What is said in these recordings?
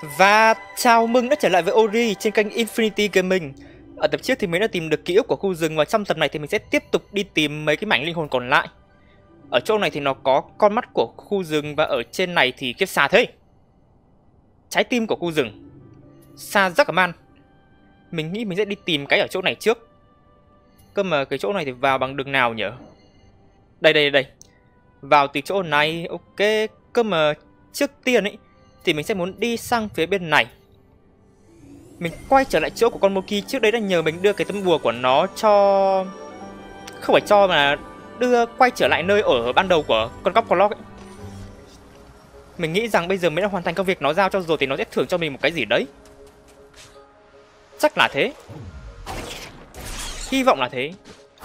Và chào mừng đã trở lại với Ori trên kênh Infinity Gaming. Ở tập trước thì mình đã tìm được ký ức của khu rừng, và trong tập này thì mình sẽ tiếp tục đi tìm mấy cái mảnh linh hồn còn lại. Ở chỗ này thì nó có con mắt của khu rừng, và ở trên này thì kiếp xa thế. Trái tim của khu rừng, Sa Zakman. Mình nghĩ mình sẽ đi tìm cái ở chỗ này trước. Cơ mà cái chỗ này thì vào bằng đường nào nhỉ? Đây. Vào từ chỗ này, ok. Cơ mà trước tiên ấy thì mình sẽ muốn đi sang phía bên này. Mình quay trở lại chỗ của con Moki. Trước đấy đã nhờ mình đưa cái tấm bùa của nó cho... Không phải cho mà đưa quay trở lại nơi ở ban đầu của con cóc Clock ấy. Mình nghĩ rằng bây giờ mình đã hoàn thành công việc nó giao cho rồi thì nó sẽ thưởng cho mình một cái gì đấy. Chắc là thế. Hy vọng là thế.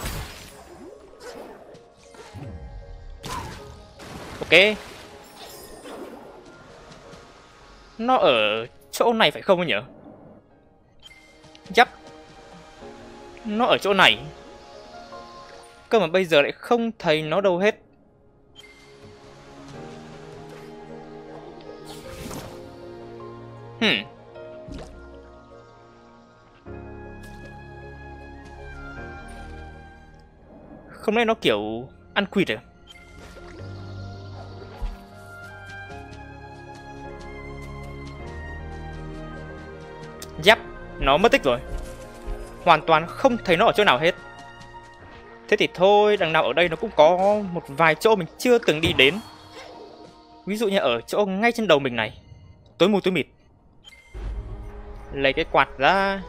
Ok. Nó ở chỗ này phải không nhỉ? Yep. Nó ở chỗ này. Cơ mà bây giờ lại không thấy nó đâu hết. Không lẽ nó kiểu ăn quỵt à? Yep, nó mất tích rồi. Hoàn toàn không thấy nó ở chỗ nào hết. Thế thì thôi, đằng nào ở đây nó cũng có một vài chỗ mình chưa từng đi đến. Ví dụ như ở chỗ ngay trên đầu mình này. Tối mù tối mịt. Lấy cái quạt ra.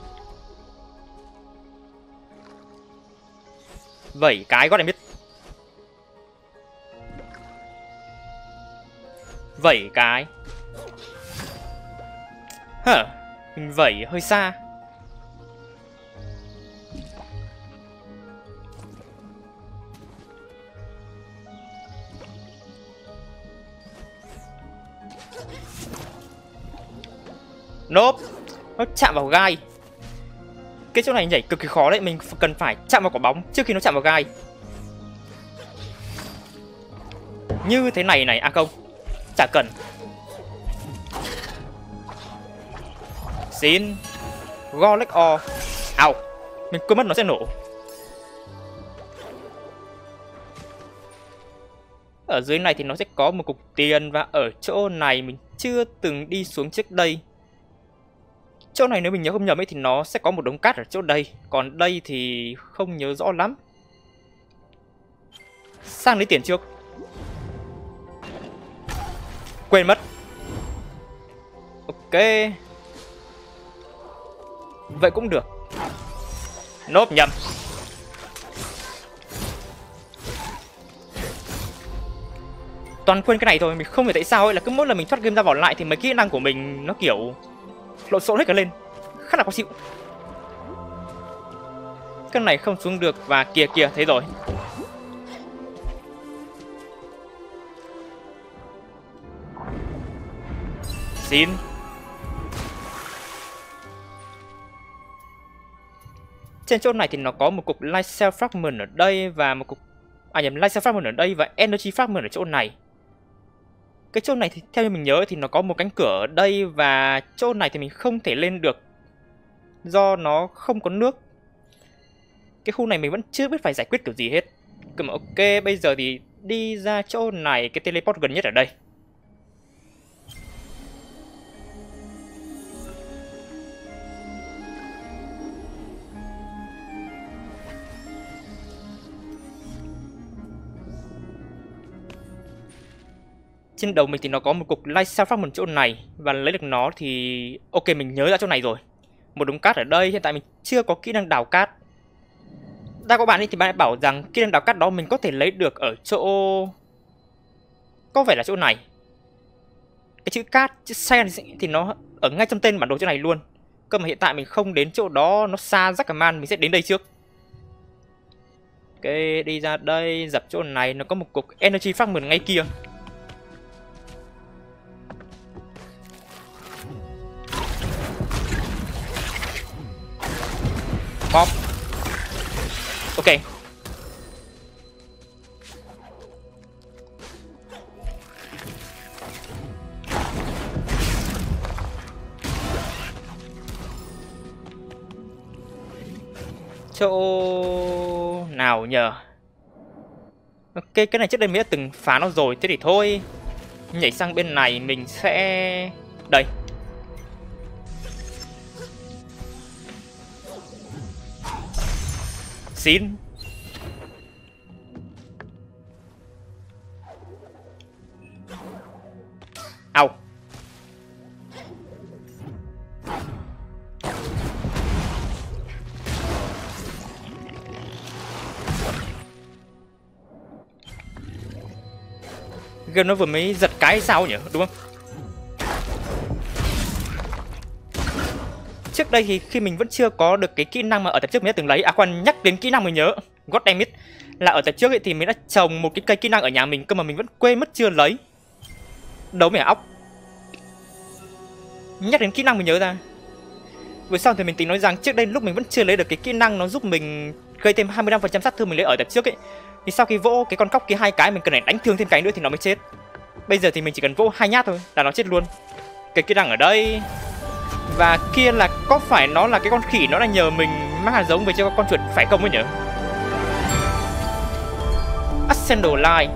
Vẩy cái có thể biết. Vẩy cái. Mình vẩy hơi xa. Nope. Nó chạm vào gai. Cái chỗ này nhảy cực kỳ khó đấy. Mình cần phải chạm vào quả bóng trước khi nó chạm vào gai. Như thế này này. À không, chả cần. Xin Golek O. Ao. Mình quên mất nó sẽ nổ. Ở dưới này thì nó sẽ có một cục tiền. Và ở chỗ này mình chưa từng đi xuống trước đây. Chỗ này nếu mình nhớ không nhầm ấy thì nó sẽ có một đống cát ở chỗ đây. Còn đây thì không nhớ rõ lắm. Sang lấy tiền trước. Quên mất. Ok. Vậy cũng được. Nốt nhầm. Toàn quên cái này thôi. Mình không hiểu tại sao ấy, là cứ mỗi lần mình thoát game ra vào lại thì mấy kỹ năng của mình nó kiểu lộn xộn hết cả lên. Khá là khó chịu. Cái này không xuống được. Và kìa thấy rồi. Xin. Trên chỗ này thì nó có một cục Light Cell Fragment ở đây. Và một cục... Light Cell Fragment ở đây và Energy Fragment ở chỗ này. Cái chỗ này thì theo như mình nhớ thì nó có một cánh cửa ở đây. Và chỗ này thì mình không thể lên được do nó không có nước. Cái khu này mình vẫn chưa biết phải giải quyết kiểu gì hết. Cơ mà ok, bây giờ thì đi ra chỗ này. Cái teleport gần nhất ở đây. Trên đầu mình thì nó có một cục Light Cell Fragment chỗ này. Và lấy được nó thì... Ok, mình nhớ ra chỗ này rồi. Một đống cát ở đây. Hiện tại mình chưa có kỹ năng đào cát. Ra các bạn ấy thì bạn ấy bảo rằng kỹ năng đào cát đó mình có thể lấy được ở chỗ... Có vẻ là chỗ này. Cái chữ cát, chữ sand thì nó ở ngay trong tên bản đồ chỗ này luôn. Cơ mà hiện tại mình không đến chỗ đó. Nó xa Zakman, mình sẽ đến đây trước. Ok, đi ra đây. Dập chỗ này. Nó có một cục Energy Fragment ngay kia. Pop. Ok. Chỗ nào nhờ? Ok, cái này trước đây mình đã từng phá nó rồi. Thế thì thôi, nhảy sang bên này mình sẽ... Đây. Xin. Au. Game nó vừa mới giật cái sao nhỉ, đúng không? Trước đây thì khi mình vẫn chưa có được cái kỹ năng mà ở tập trước mình đã từng lấy. À khoan, nhắc đến kỹ năng mình nhớ, God damn it, là ở tập trước ấy thì mình đã trồng một cái cây kỹ năng ở nhà mình cơ mà mình vẫn quên mất chưa lấy. Đâu mày óc. Nhắc đến kỹ năng mình nhớ ra. Vừa sau thì mình tính nói rằng trước đây lúc mình vẫn chưa lấy được cái kỹ năng nó giúp mình gây thêm 25% sát thương mình lấy ở tập trước ấy, thì sau khi vỗ cái con cóc kia 2 cái mình cần phải đánh thương thêm cái nữa thì nó mới chết. Bây giờ thì mình chỉ cần vỗ 2 nhát thôi là nó chết luôn. Cái kỹ năng ở đây. Và kia là có phải nó là cái con khỉ nó là nhờ mình mang hạt giống về cho con chuột phải không ấy nhỉ? Ascendal Line.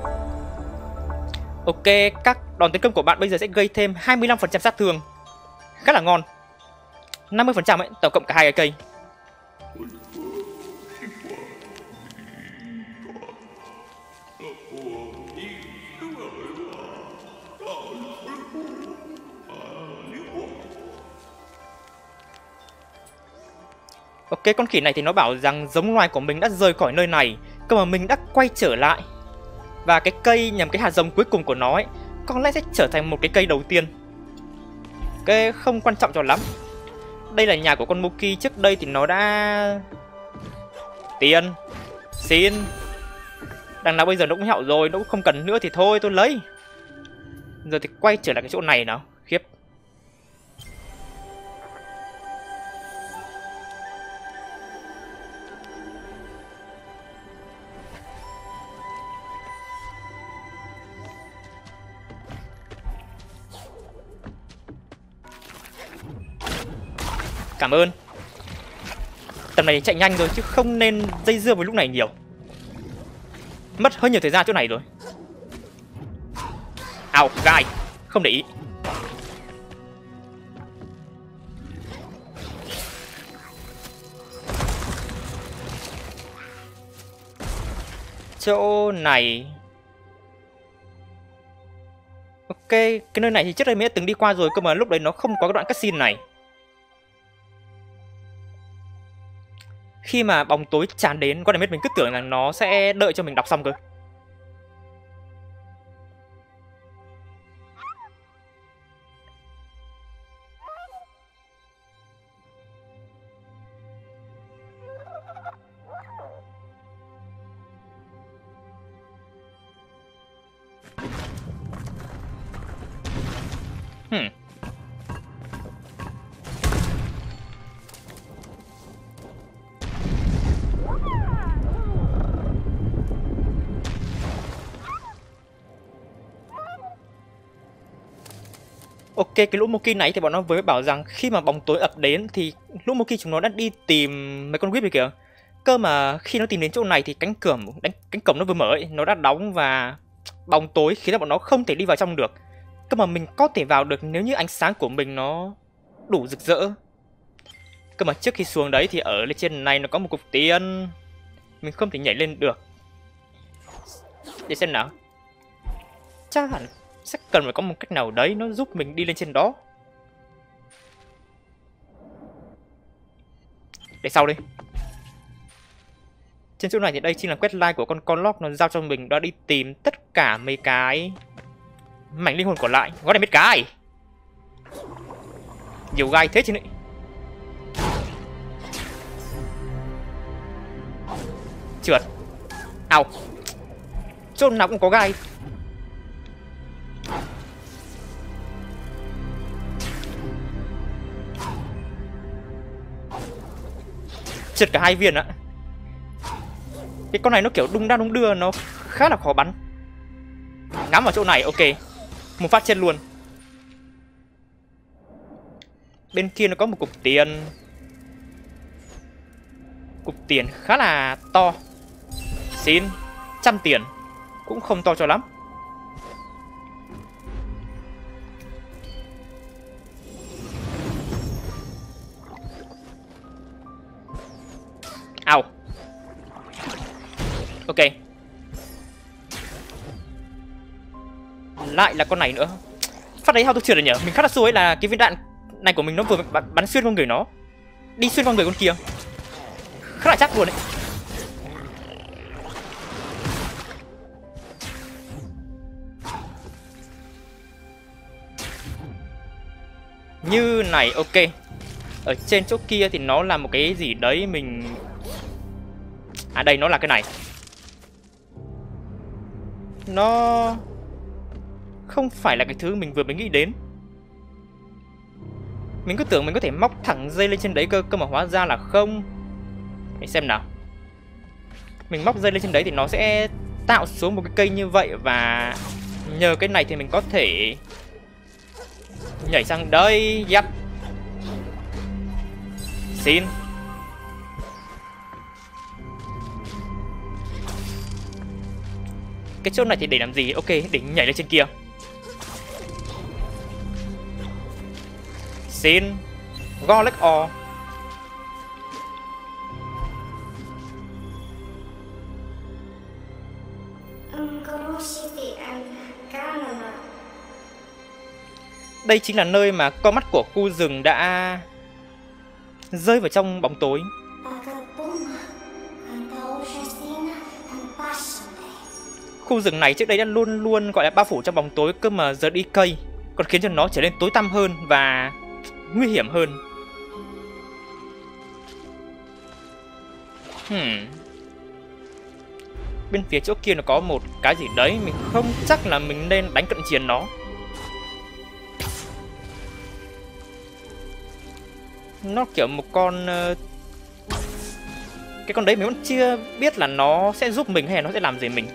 Ok, các đòn tấn công của bạn bây giờ sẽ gây thêm 25% sát thương. Khá là ngon. 50% ấy, tổng cộng cả 2 cái cây. Ok, con khỉ này thì nó bảo rằng giống loài của mình đã rời khỏi nơi này, cơ mà mình đã quay trở lại. Và cái cây nhằm cái hạt giống cuối cùng của nó ấy, có lẽ sẽ trở thành một cái cây đầu tiên. Cái không quan trọng cho lắm. Đây là nhà của con Moki, trước đây thì nó đã... Tiền. Xin. Đằng nào bây giờ nó cũng hẹo rồi, nó cũng không cần nữa thì thôi tôi lấy. Giờ thì quay trở lại cái chỗ này nào. Khiếp. Cảm ơn. Tầm này chạy nhanh rồi chứ không nên dây dưa với lúc này nhiều. Mất hơi nhiều thời gian chỗ này rồi. Ao, gai. Không để ý. Chỗ này. Ok, cái nơi này thì trước đây mình đã từng đi qua rồi cơ mà lúc đấy nó không có cái đoạn cutscene này. Khi mà bóng tối tràn đến, con này mình cứ tưởng là nó sẽ đợi cho mình đọc xong cơ. Ok, cái lũ Moki này thì bọn nó vừa bảo rằng khi mà bóng tối ập đến thì lũ Moki chúng nó đã đi tìm mấy con Wisp này kìa. Cơ mà khi nó tìm đến chỗ này thì cánh cổng nó vừa mở ấy, nó đã đóng và bóng tối khiến cho bọn nó không thể đi vào trong được. Cơ mà mình có thể vào được nếu như ánh sáng của mình nó đủ rực rỡ. Cơ mà trước khi xuống đấy thì ở lên trên này nó có một cục tiền. Mình không thể nhảy lên được. Để xem nào. Chắc hẳn sẽ cần phải có một cách nào đấy nó giúp mình đi lên trên đó. Để sau đi. Trên chỗ này thì đây chính là questline của con Conlock, nó giao cho mình đã đi tìm tất cả mấy cái mảnh linh hồn còn lại. Có này biết cái nhiều gai thế chứ này. Trượt. Ao. Chỗ nào cũng có gai. Trượt cả 2 viên ạ. Cái con này nó kiểu đung đa đung đưa, nó khá là khó bắn. Ngắm vào chỗ này, ok. Một phát chết luôn. Bên kia nó có một cục tiền. cục tiền khá là to. Xin 100 tiền, cũng không to cho lắm. Au. Ok. Lại là con này nữa. Phát đấy how tôi trượt rồi nhỉ? Mình khá là xui ấy là cái viên đạn này của mình nó vừa bắn xuyên qua người nó, đi xuyên qua người con kia. Khá là chắc luôn đấy. Như này, ok. Ở trên chỗ kia thì nó là một cái gì đấy mình... À đây, nó là cái này. Nó không phải là cái thứ mình vừa mới nghĩ đến. Mình cứ tưởng mình có thể móc thẳng dây lên trên đấy cơ mà hóa ra là không. Để xem nào. Mình móc dây lên trên đấy thì nó sẽ tạo xuống một cái cây như vậy. Và nhờ cái này thì mình có thể nhảy sang đây. Yep. Xin. Cái chỗ này thì để làm gì? Ok, để nhảy lên trên kia. Xin. Golek O. Đây chính là nơi mà con mắt của khu rừng đã rơi vào trong bóng tối. Khu rừng này trước đây đã luôn luôn gọi là bao phủ trong bóng tối cơ mà giờ đi cây còn khiến cho nó trở nên tối tăm hơn và nguy hiểm hơn. Bên phía chỗ kia nó có một cái gì đấy, mình không chắc là mình nên đánh cận chiến nó. Nó kiểu một con... Cái con đấy mình vẫn chưa biết là nó sẽ giúp mình hay là nó sẽ làm gì mình.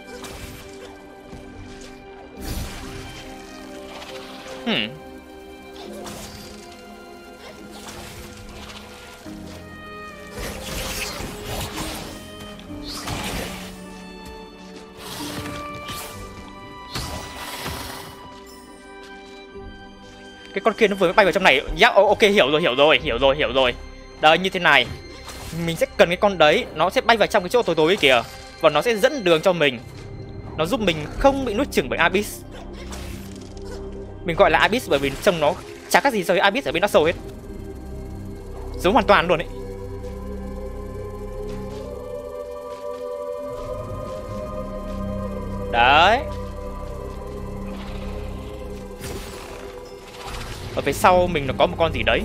Cái con kia nó vừa mới bay vào trong này. Yeah, ok, hiểu rồi. Đây, như thế này. Mình sẽ cần cái con đấy, nó sẽ bay vào trong cái chỗ tối tối ấy kìa. Và nó sẽ dẫn đường cho mình. Nó giúp mình không bị nuốt chửng bởi Abyss. Mình gọi là Abyss bởi vì trông nó chả khác gì so với Abyss ở bên Dark Souls hết. Giống hoàn toàn luôn ấy. Đấy. Ở phía sau mình nó có một con gì đấy.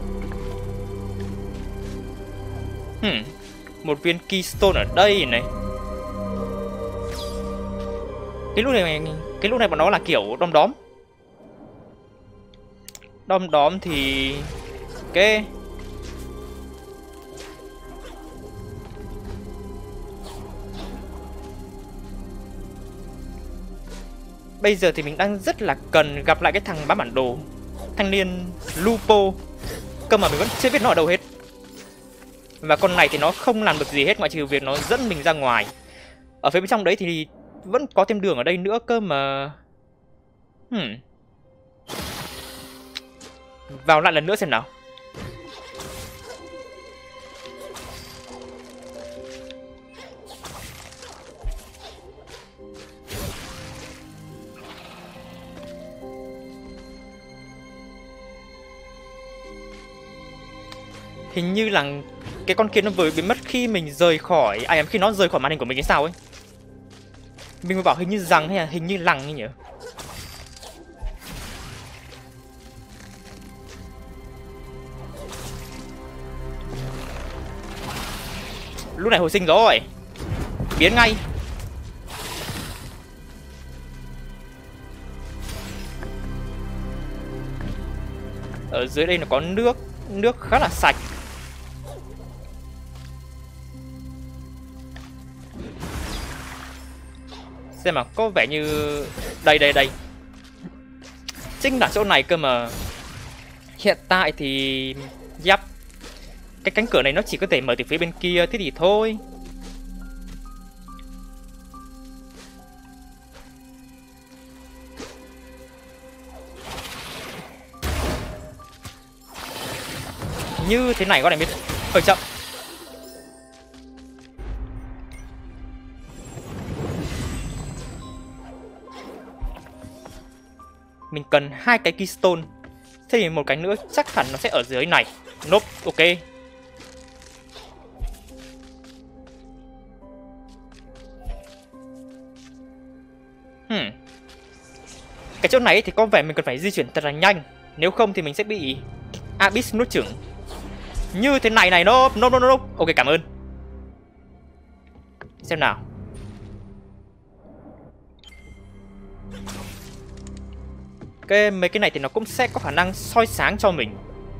Một viên keystone ở đây này. Cái lúc này bọn nó là kiểu đom đóm. Đom đóm thì... Ok. Bây giờ thì mình đang rất là cần gặp lại cái thằng bám bản đồ, thanh niên Lupo. Cơ mà mình vẫn chưa biết nó ở đâu hết. Và con này thì nó không làm được gì hết ngoại trừ việc nó dẫn mình ra ngoài. Ở phía bên trong đấy thì vẫn có thêm đường ở đây nữa cơ mà. Vào lại lần nữa xem nào. Hình như là cái con kia nó vừa biến mất khi mình rời khỏi... khi nó rời khỏi màn hình của mình hay sao ấy. Mình mới bảo hình như rằng hay là hình như lằng ấy nhỉ. Lúc này hồi sinh rồi. Biến ngay. Ở dưới đây nó có nước. Nước khá là sạch. Xem mà có vẻ như... Đây. Chính là chỗ này cơ mà. Hiện tại thì... Yep. cái cánh cửa này nó chỉ có thể mở từ phía bên kia, thế thì thôi. Như thế này có này biết hơi chậm. Mình cần 2 cái keystone. Thế thì một cái nữa chắc hẳn nó sẽ ở dưới này. Nope, ok. Cái chỗ này thì có vẻ mình cần phải di chuyển thật là nhanh. Nếu không thì mình sẽ bị Abyss nuốt chửng. Như thế này này, nope. Ok, cảm ơn. Xem nào. Mấy cái này thì nó cũng sẽ có khả năng soi sáng cho mình.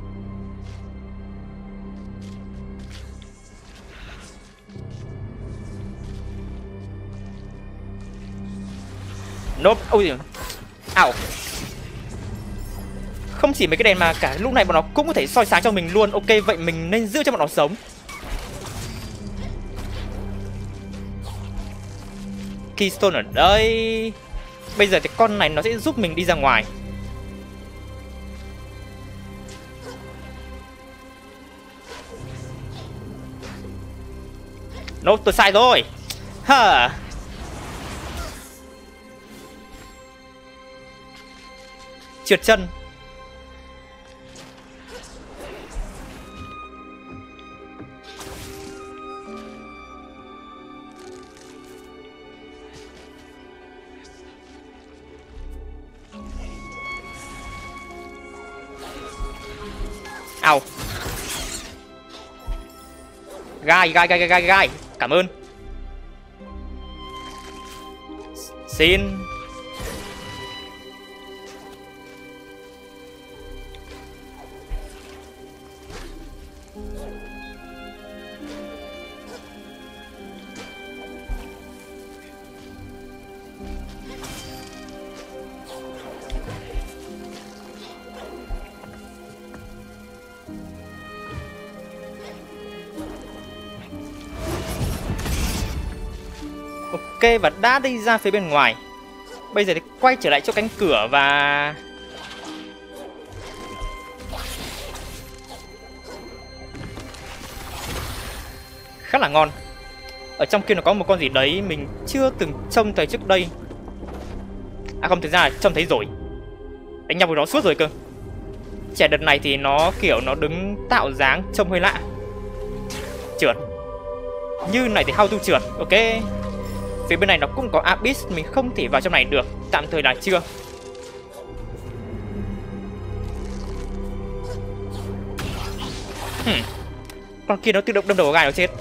Nope, ôi giời. Ảo. Không chỉ mấy cái đèn mà cả lúc này bọn nó cũng có thể soi sáng cho mình luôn. Ok, vậy mình nên giữ cho bọn nó sống. Keystone ở đây. Bây giờ thì con này nó sẽ giúp mình đi ra ngoài. Nope, tôi sai rồi. Hả? Trượt chân. Ao. Gai. Cảm ơn. Xin. Ok, và đã đi ra phía bên ngoài. Bây giờ thì quay trở lại chỗ cánh cửa và... khá là ngon. Ở trong kia nó có một con gì đấy mình chưa từng trông thấy trước đây. À không, thực ra là trông thấy rồi. Đánh nhau với nó suốt rồi cơ. Trẻ đợt này thì nó kiểu nó đứng tạo dáng trông hơi lạ. Trượt. Như này thì how to trượt, ok. Phía bên này nó cũng có Abyss, mình không thể vào trong này được. Tạm thời là chưa. Con kia nó tự động đâm đầu vào gai nó chết.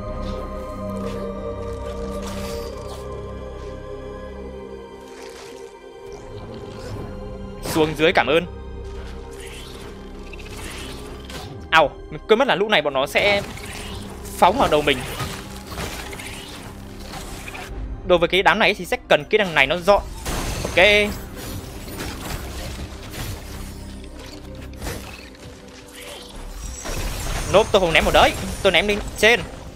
Xuống dưới, cảm ơn. Ào, mình quên mất là lúc này bọn nó sẽ phóng vào đầu mình. Đối với cái đám này thì sẽ cần cái đằng này nó dọn. Ok. Nope, tôi không ném vào đấy. Tôi ném lên trên.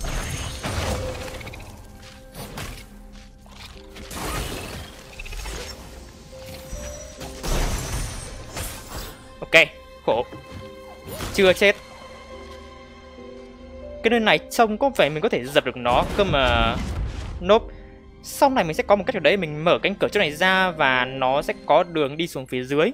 Ok, khổ. Chưa chết. Cái nơi này trông có vẻ mình có thể dập được nó cơ mà. Nope. Sau này mình sẽ có một cách ở đấy, mình mở cánh cửa chỗ này ra và nó sẽ có đường đi xuống phía dưới.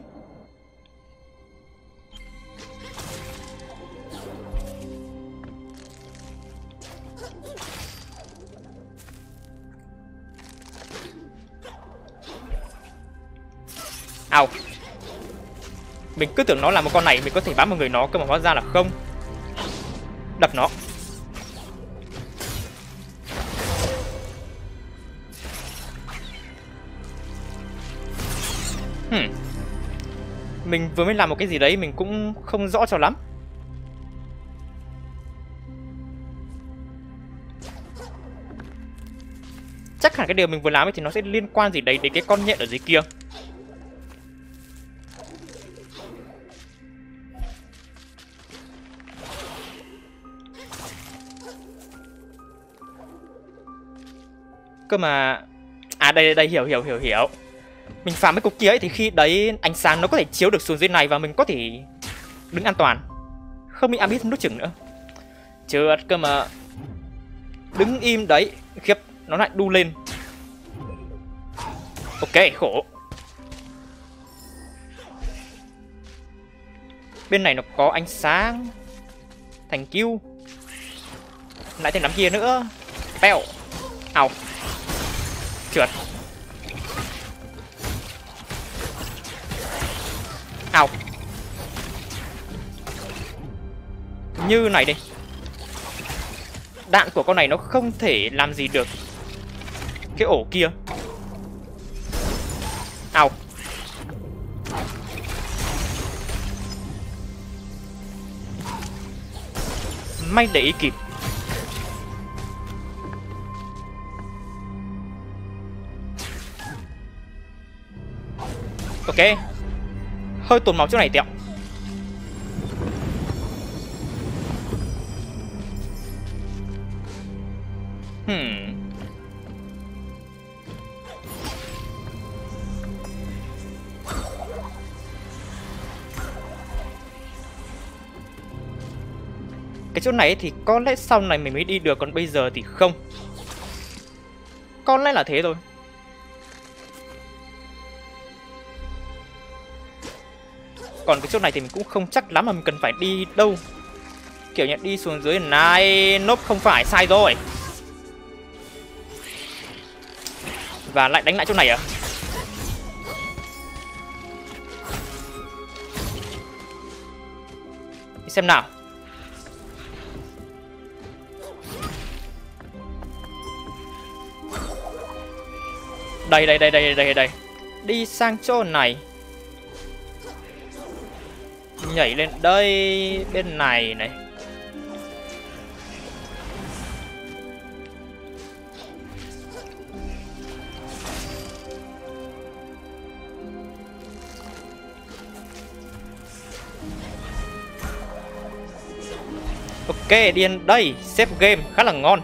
Ao. Mình cứ tưởng nó là một con này mình có thể bám vào người nó cơ mà hóa ra là không. Đập nó. Mình vừa mới làm một cái gì đấy mình cũng không rõ cho lắm. Chắc hẳn cái điều mình vừa làm ấy thì nó sẽ liên quan gì đấy đến cái con nhện ở dưới kia. Cơ mà... À đây hiểu. Mình phá mấy cục kia ấy thì khi đấy ánh sáng nó có thể chiếu được xuống dưới này và mình có thể đứng an toàn, không bị Abyss nuốt chửng nữa. Trượt cơ mà. Đứng im đấy. Khiếp, nó lại đu lên. Ok, khổ. Bên này nó có ánh sáng. Thành you. Lại thêm đám kia nữa. Bèo. Ao. Trượt. Ao. Như này đi. Đạn của con này nó không thể làm gì được cái ổ kia. Ao. May để ý kịp. Ok. Hơi tổn máu chỗ này tẹo. Cái chỗ này thì có lẽ sau này mình mới đi được, còn bây giờ thì không. Có lẽ là thế thôi. Còn cái chỗ này thì mình cũng không chắc lắm mà mình cần phải đi đâu. Kiểu như đi xuống dưới này. Nốp không phải, sai rồi. Và lại đánh lại chỗ này à? Đi xem nào. Đây. Đi sang chỗ này. Nhảy lên đây. Bên này này. Ok, điên đây. Save game khá là ngon.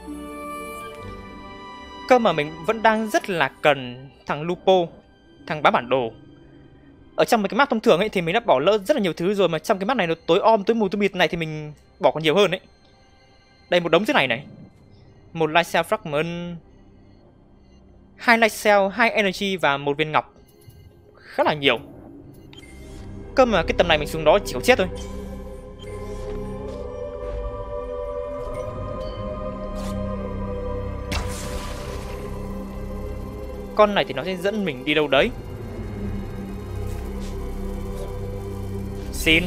Cơ mà mình vẫn đang rất là cần thằng Lupo, thằng bá bản đồ. Ở trong mấy cái map thông thường ấy thì mình đã bỏ lỡ rất là nhiều thứ rồi, mà trong cái map này nó tối om tối mù tối mịt này thì mình bỏ còn nhiều hơn đấy. Đây, một đống thế này này. Một light cell fragment, 2 light cell, 2 energy và 1 viên ngọc. Khá là nhiều. Cơ mà cái tầm này mình xuống đó chỉ có chết thôi. Con này thì nó sẽ dẫn mình đi đâu đấy. Xin.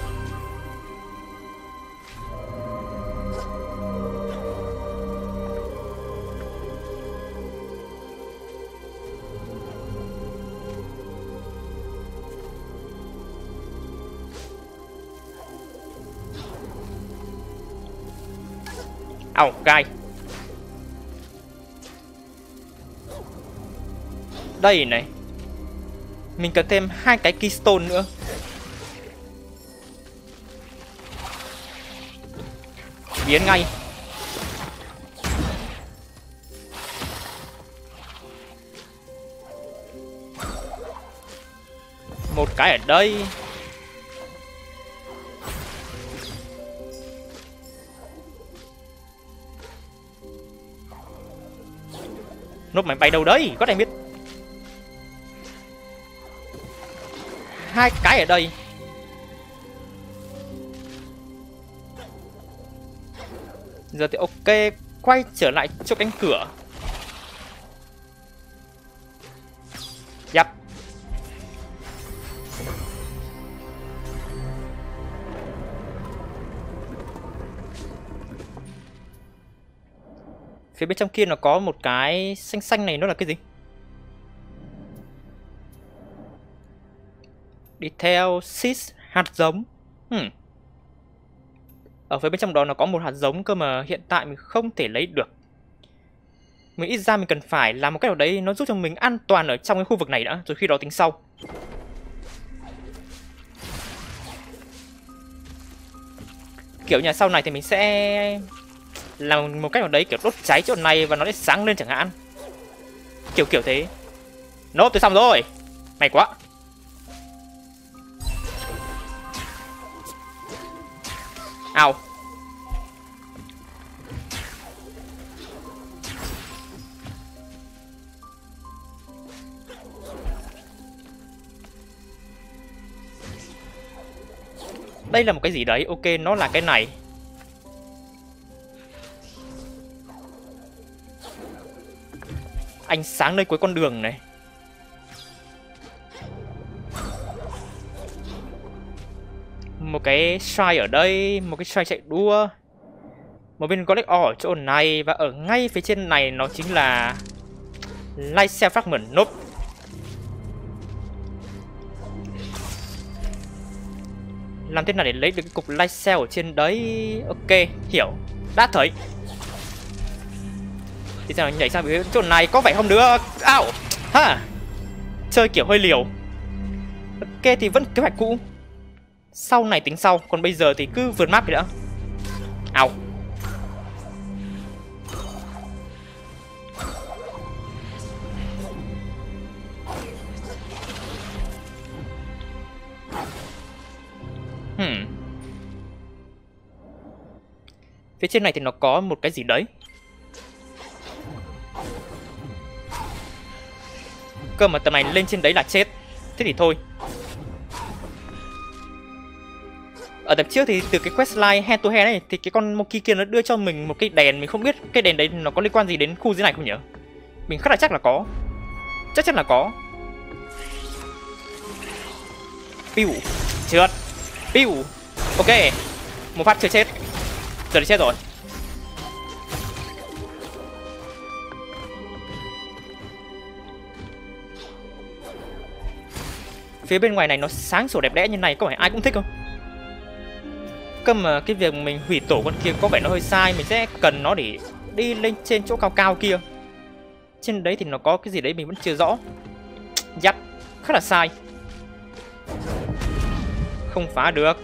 Ảo, gai. Đây này. Mình cần thêm 2 cái keystone nữa. Biến ngay. Một cái ở đây. Nốt máy bay đâu đấy? Có ai biết. 2 cái ở đây. Giờ thì ok, quay trở lại chỗ cánh cửa. Yep. Phía bên trong kia nó có một cái xanh xanh này, nó là cái gì? Đi theo seeds, hạt giống. Ở phía bên trong đó nó có một hạt giống cơ mà hiện tại mình không thể lấy được. Mình ít ra mình cần phải làm một cách nào đấy nó giúp cho mình an toàn ở trong cái khu vực này đã, rồi khi đó tính sau. Kiểu như sau này thì mình sẽ làm một cách nào đấy kiểu đốt cháy chỗ này và nó sẽ sáng lên chẳng hạn. Kiểu kiểu thế. Nốt tôi xong rồi. May quá. Ao. Đây là một cái gì đấy. Ok, nó là cái này. Ánh sáng nơi cuối con đường này. Một cái strike ở đây. Một cái strike chạy đua. Một viên Golden Ore ở chỗ này. Và ở ngay phía trên này nó chính là Light Cell Fragment. Nope. Làm thế nào để lấy được cái cục Light Cell ở trên đấy? Ok, hiểu. Đã thấy. Thì sao nhảy sang phía chỗ này có vẻ không được. Ao. Ha. Chơi kiểu hơi liều. Ok thì vẫn kế hoạch cũ. Sau này tính sau. Còn bây giờ thì cứ vượt map đi đã. Ao. Phía trên này thì nó có một cái gì đấy. Cơ mà tầm này lên trên đấy là chết. Thế thì thôi. Ở tập trước thì từ cái questline hand to hand này thì cái con Monkey kia nó đưa cho mình một cái đèn. Mình không biết cái đèn đấy nó có liên quan gì đến khu dưới này không nhỉ? Mình khá là chắc là có. Chắc chắn là có. Piu. Trượt. Piu. Ok. Một phát chưa chết. Giờ thì chết rồi. Phía bên ngoài này nó sáng sủa đẹp đẽ như này có phải ai cũng thích không? Cơ mà cái việc mình hủy tổ con kia có vẻ nó hơi sai. Mình sẽ cần nó để đi lên trên chỗ cao cao kia. Trên đấy thì nó có cái gì đấy mình vẫn chưa rõ. Dắt. Khá là sai. Không phá được.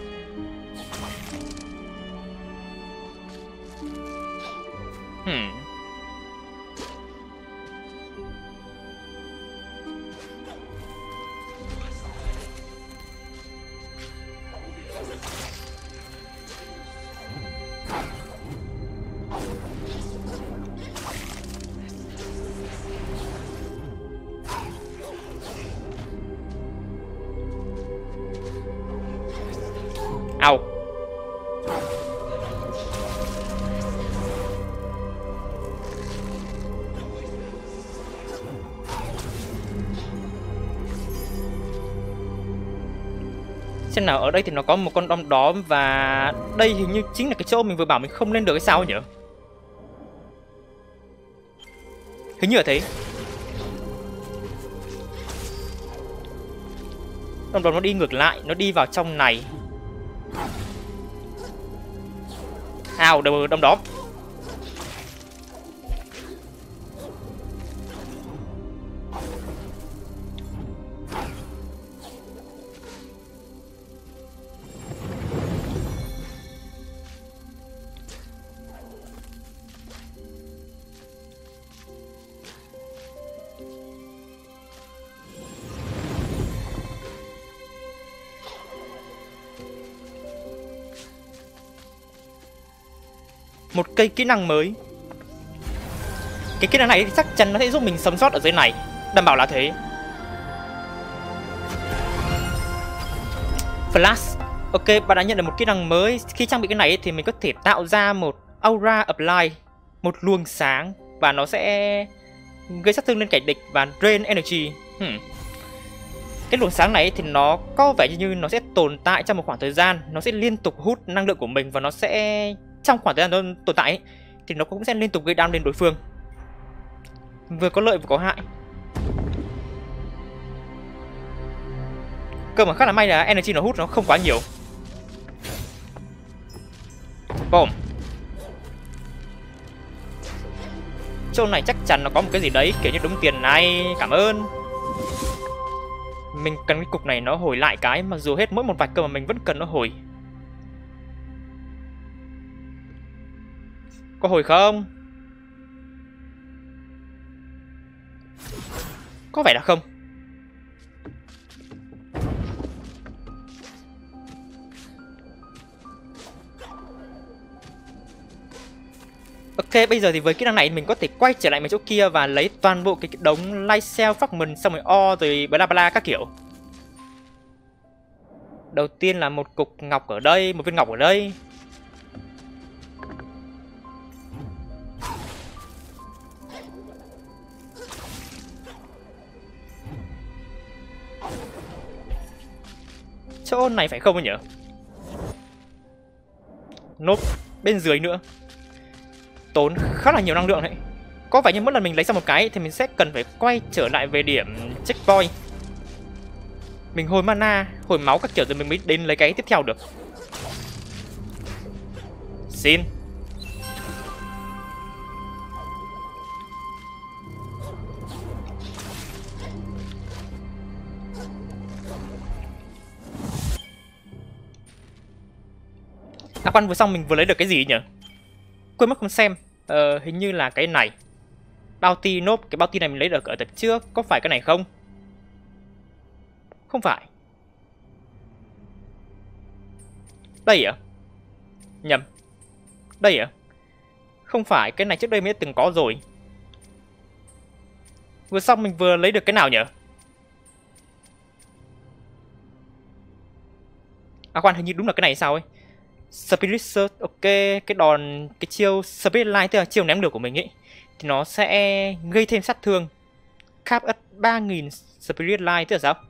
Au. Xem nào, ở đây thì nó có một con đom đóm. Và đây hình như chính là cái chỗ mình vừa bảo mình không lên được hay sao nhỉ? Hình như là thế. Đom đóm nó đi ngược lại. Nó đi vào trong này. Ao, đầu đom đóm. Một cây kỹ năng mới. Cái kỹ năng này thì chắc chắn nó sẽ giúp mình sống sót ở dưới này. Đảm bảo là thế. Flash. Ok, bạn đã nhận được một kỹ năng mới. Khi trang bị cái này thì mình có thể tạo ra một Aura Apply, một luồng sáng. Và nó sẽ gây sát thương lên kẻ địch và drain energy. Cái luồng sáng này thì nó có vẻ như nó sẽ tồn tại trong một khoảng thời gian. Nó sẽ liên tục hút năng lượng của mình. Và nó sẽ, trong khoảng thời gian tồn tại ấy, thì nó cũng sẽ liên tục gây đam lên đối phương. Vừa có lợi vừa có hại. Cơ mà khá là may là energy nó hút nó không quá nhiều. Boom. Chỗ này chắc chắn nó có một cái gì đấy kiểu như đống tiền này. Cảm ơn. Mình cần cái cục này nó hồi lại cái. Mặc dù hết mỗi một vạch cơ mà mình vẫn cần nó hồi. Có hồi không? Có vẻ là không. Ok, bây giờ thì với kỹ năng này mình có thể quay trở lại mấy chỗ kia và lấy toàn bộ cái đống light cell fragment xong rồi rồi bla bla các kiểu. Đầu tiên là một cục ngọc ở đây, một viên ngọc ở đây. Chỗ này phải không nhỉ? Nốt bên dưới nữa. Tốn khá là nhiều năng lượng đấy. Có vẻ như mỗi lần mình lấy xong một cái thì mình sẽ cần phải quay trở lại về điểm checkpoint. Mình hồi mana, hồi máu các kiểu rồi mình mới đến lấy cái tiếp theo được. Xin. À khoan, vừa xong mình vừa lấy được cái gì nhỉ? Quên mất không xem. Hình như là cái này. Bounty nốt, cái bounty này mình lấy được ở tập trước, có phải cái này không? Không phải. Đây à? Nhầm. Đây à? Không phải, cái này trước đây mình đã từng có rồi. Vừa xong mình vừa lấy được cái nào nhỉ? À khoan, hình như đúng là cái này sao ấy. Spirit Surge, ok, cái đòn, cái chiêu Spirit Line, tức là chiêu ném lửa của mình ấy, thì nó sẽ gây thêm sát thương. Cap up 3000 Spirit Line, tức là sao?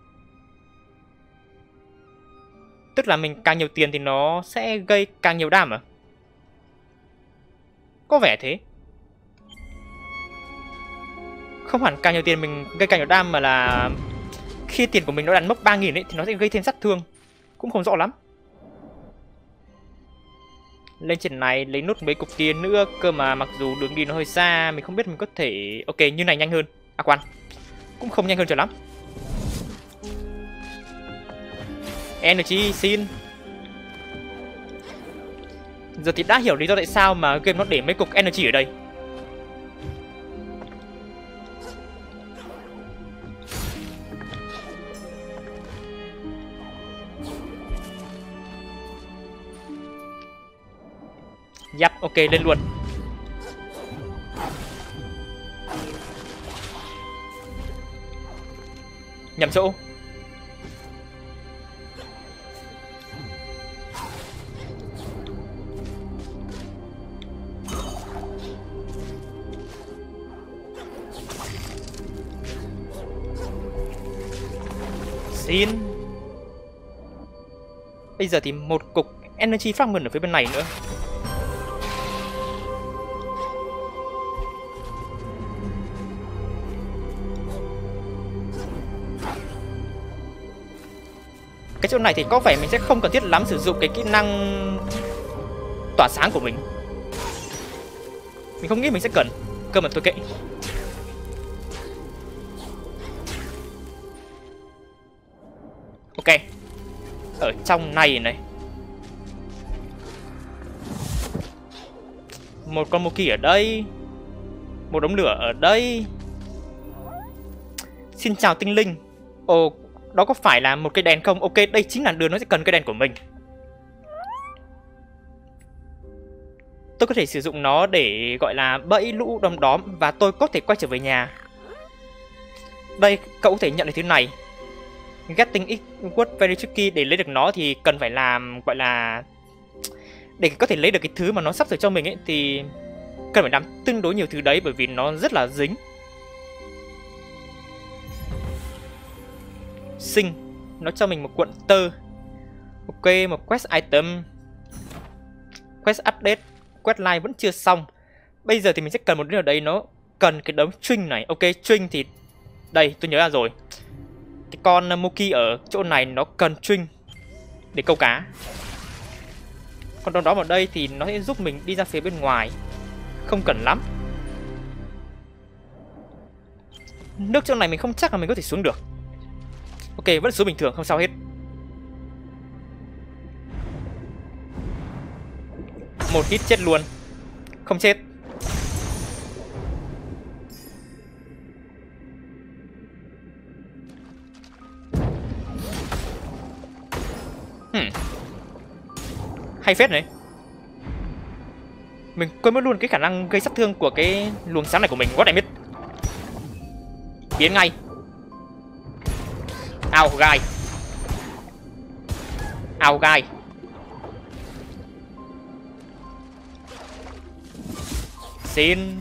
Tức là mình càng nhiều tiền thì nó sẽ gây càng nhiều đam à? Có vẻ thế. Không hẳn càng nhiều tiền mình gây càng nhiều đam, mà là khi tiền của mình nó đạt mốc 3000 ấy thì nó sẽ gây thêm sát thương. Cũng không rõ lắm. Lên trên này lấy nốt mấy cục tiền nữa cơ mà, mặc dù đường đi nó hơi xa, mình không biết mình có thể... Ok, như này nhanh hơn. À khoan, cũng không nhanh hơn cho lắm. Energy xin. Giờ thì đã hiểu lý do tại sao mà game nó để mấy cục energy ở đây. Yep, ok, lên luôn. Nhầm chỗ. Xin. Bây giờ thì một cục energy fragment ở phía bên này nữa. Cái chỗ này thì có vẻ mình sẽ không cần thiết lắm sử dụng cái kỹ năng tỏa sáng của mình. Mình không nghĩ mình sẽ cần. Cơ mà tôi kệ. Ok. Ở trong này này. Một con Moki ở đây. Một đống lửa ở đây. Xin chào tinh linh. Ồ, đó có phải là một cây đèn không? Ok, đây chính là đường nó sẽ cần cây đèn của mình. Tôi có thể sử dụng nó để gọi là bẫy lũ đom đóm và tôi có thể quay trở về nhà. Đây, cậu có thể nhận được thứ này. Getting it was very tricky. Để lấy được nó thì cần phải làm gọi là... Để có thể lấy được cái thứ mà nó sắp sửa cho mình ấy thì cần phải làm tương đối nhiều thứ đấy, bởi vì nó rất là dính. Sinh, nó cho mình một cuộn tơ. Ok, một quest item. Quest update. Quest line vẫn chưa xong. Bây giờ thì mình sẽ cần một đứa ở đây, nó cần cái đống string này. Ok, string thì đây, tôi nhớ ra rồi. Cái con Moki ở chỗ này nó cần string để câu cá. Còn đom đóm ở đây thì nó sẽ giúp mình đi ra phía bên ngoài. Không cần lắm. Nước chỗ này mình không chắc là mình có thể xuống được. Ok, vẫn xuống bình thường, không sao hết. Một hit chết luôn. Không chết. Hay phết này. Mình quên mất luôn cái khả năng gây sát thương của cái luồng sáng này của mình. What I miss. Biến ngay. Ao gai. Ao gai. Xin.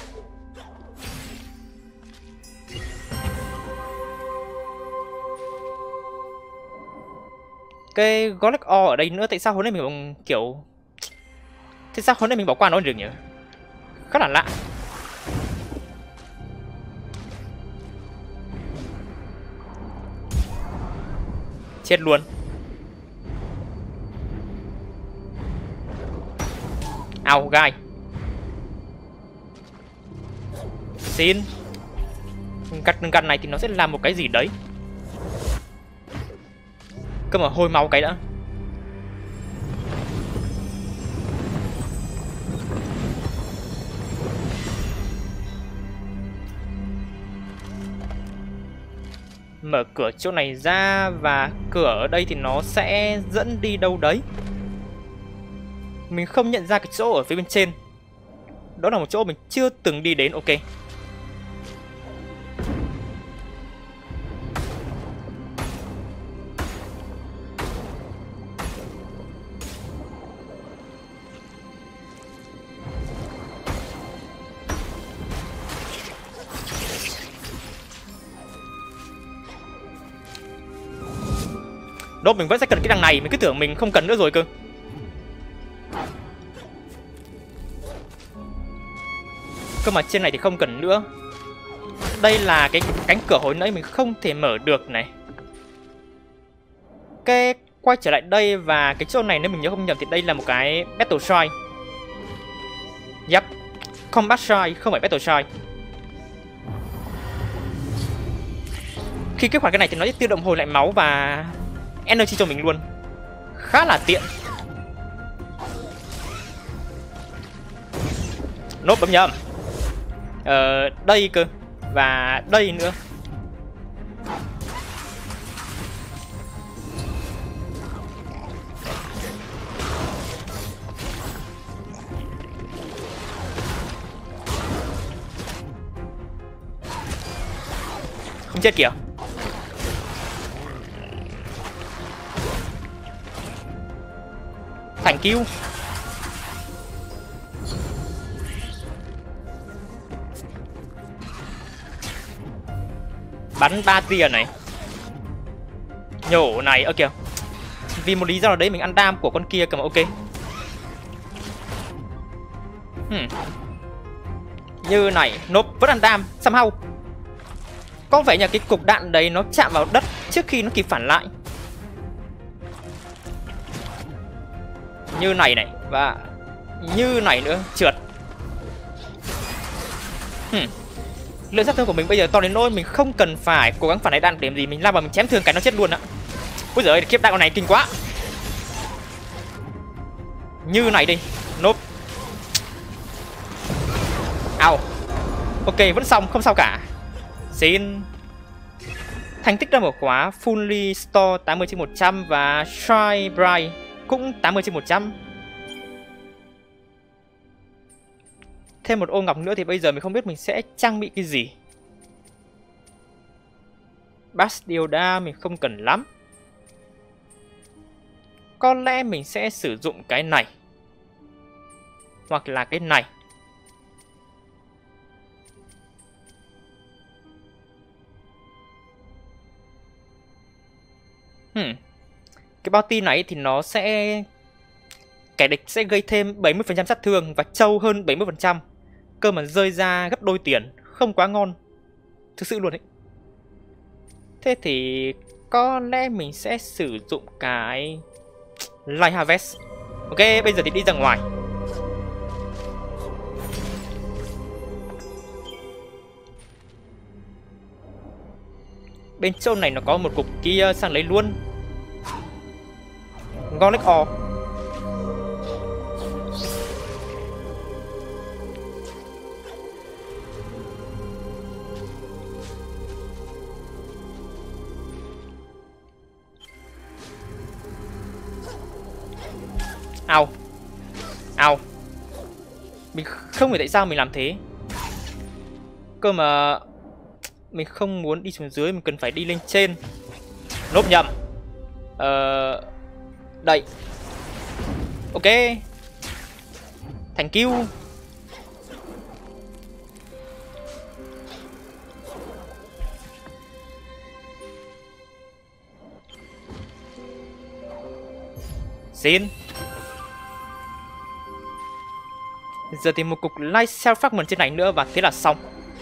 Cái Golic O ở đây nữa, tại sao hôm nay mình kiểu... Tại sao hôm nay mình bỏ qua nó được nhỉ? Khá là lạ. Chết luôn. Ao gai. Xin. Gặt này thì nó sẽ làm một cái gì đấy. Cơ mà hôi máu cái đã. Mở cửa chỗ này ra và cửa ở đây thì nó sẽ dẫn đi đâu đấy. Mình không nhận ra cái chỗ ở phía bên trên. Đó là một chỗ mình chưa từng đi đến. Ok. Đó, mình vẫn sẽ cần cái đằng này. Mình cứ tưởng mình không cần nữa rồi cơ. Cơ mà trên này thì không cần nữa. Đây là cái cánh cửa hồi nãy mình không thể mở được này. Cái quay trở lại đây và cái chỗ này nếu mình nhớ không nhầm thì đây là một cái Battle Shrine. Yep, Combat Shrine, không phải Battle Shrine. Khi kích hoạt cái này thì nó sẽ tự động hồi lại máu và energy cho mình luôn. Khá là tiện. Nốt bấm nhầm. Đây cơ. Và đây nữa. Không chết kìa. Thank you. Bắn 3 tia này. Nhổ này. Ơ kìa. Vì một lý do nào đấy mình ăn đam của con kia cơ mà. Ok. Như này. Nope, vẫn ăn đam. Somehow. Có vẻ như cái cục đạn đấy nó chạm vào đất trước khi nó kịp phản lại. Như này này. Và như này nữa. Trượt. Lượng sát thương của mình bây giờ to đến nỗi mình không cần phải cố gắng phản lại đạn để làm gì. Mình lao vào mình chém thương cái nó chết luôn ạ. Ôi giời ơi, kiếp đạn con này kinh quá. Như này đi. Nope. Ao. Ok, vẫn xong, không sao cả. Xin. Thành tích ra mở khóa Fully Store 80/100 và Shy Bright cũng 80/100. Thêm một ô ngọc nữa thì bây giờ mình không biết mình sẽ trang bị cái gì. Bastioda mình không cần lắm. Có lẽ mình sẽ sử dụng cái này. Hoặc là cái này. Cái bounty này thì nó sẽ... Kẻ địch sẽ gây thêm 70% sát thương và trâu hơn 70%. Cơ mà rơi ra gấp đôi tiền. Không quá ngon. Thực sự luôn ấy. Thế thì có lẽ mình sẽ sử dụng cái Light Harvest. Ok, bây giờ thì đi ra ngoài. Bên trong này nó có một cục kia, sang lấy luôn. Golic O. Ao. Ao. Mình không hiểu tại sao mình làm thế. Cơ mà mình không muốn đi xuống dưới, mình cần phải đi lên trên. Nốt nhầm. Đây. Ok. Thank you. Xin. Giờ thì một cục light cell fragment trên này nữa và thế là xong.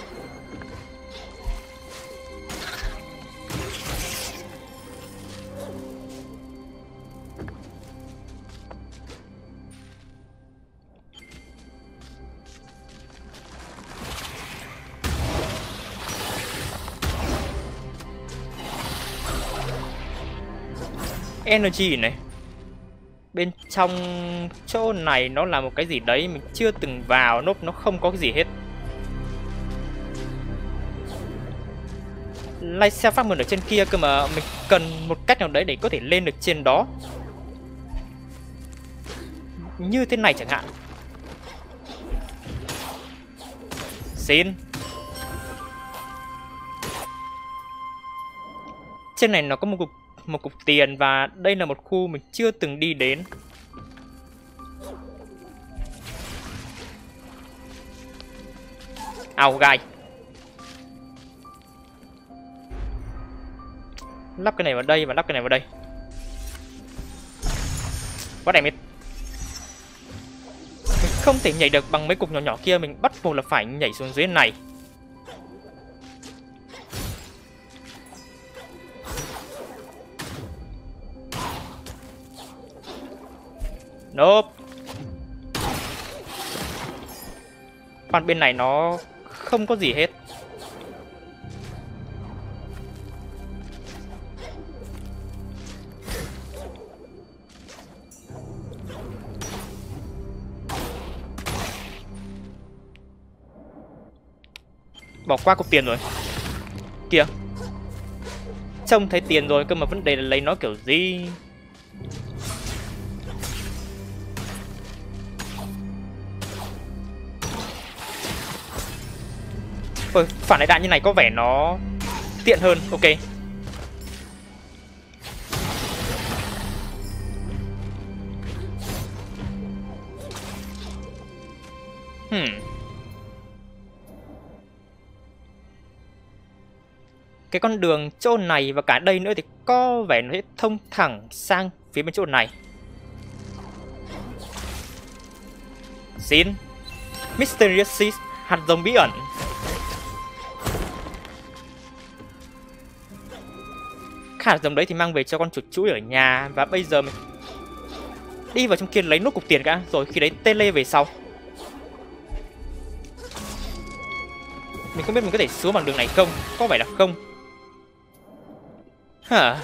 Energy này. Bên trong chỗ này nó là một cái gì đấy mình chưa từng vào, nó không có cái gì hết. Light cell fragment ở trên kia cơ mà mình cần một cách nào đấy để có thể lên được trên đó. Như thế này chẳng hạn. Xin. Trên này nó có một cục tiền và đây là một khu mình chưa từng đi đến. Ao gai. Lắp cái này vào đây và lắp cái này vào đây. Quá đẹp mít. Mình không thể nhảy được bằng mấy cục nhỏ nhỏ kia, mình bắt buộc là phải nhảy xuống dưới này. Nope. Còn bên này nó không có gì hết. Bỏ qua cục tiền rồi. Kìa. Trông thấy tiền rồi cơ mà vấn đề là lấy nó kiểu gì. Ôi, phản lại đạn như này có vẻ nó tiện hơn. Ok. Cái con đường chỗ này và cả đây nữa thì có vẻ nó sẽ thông thẳng sang phía bên chỗ này. Xin. Mysterious Seed, hạt giống bí ẩn. Hạt giống đấy thì mang về cho con chuột chuỗi ở nhà. Và bây giờ mình đi vào trong kia lấy nốt cục tiền cả. Rồi khi đấy tele về sau. Mình không biết mình có thể xuống bằng đường này không. Có vẻ là không. Hả?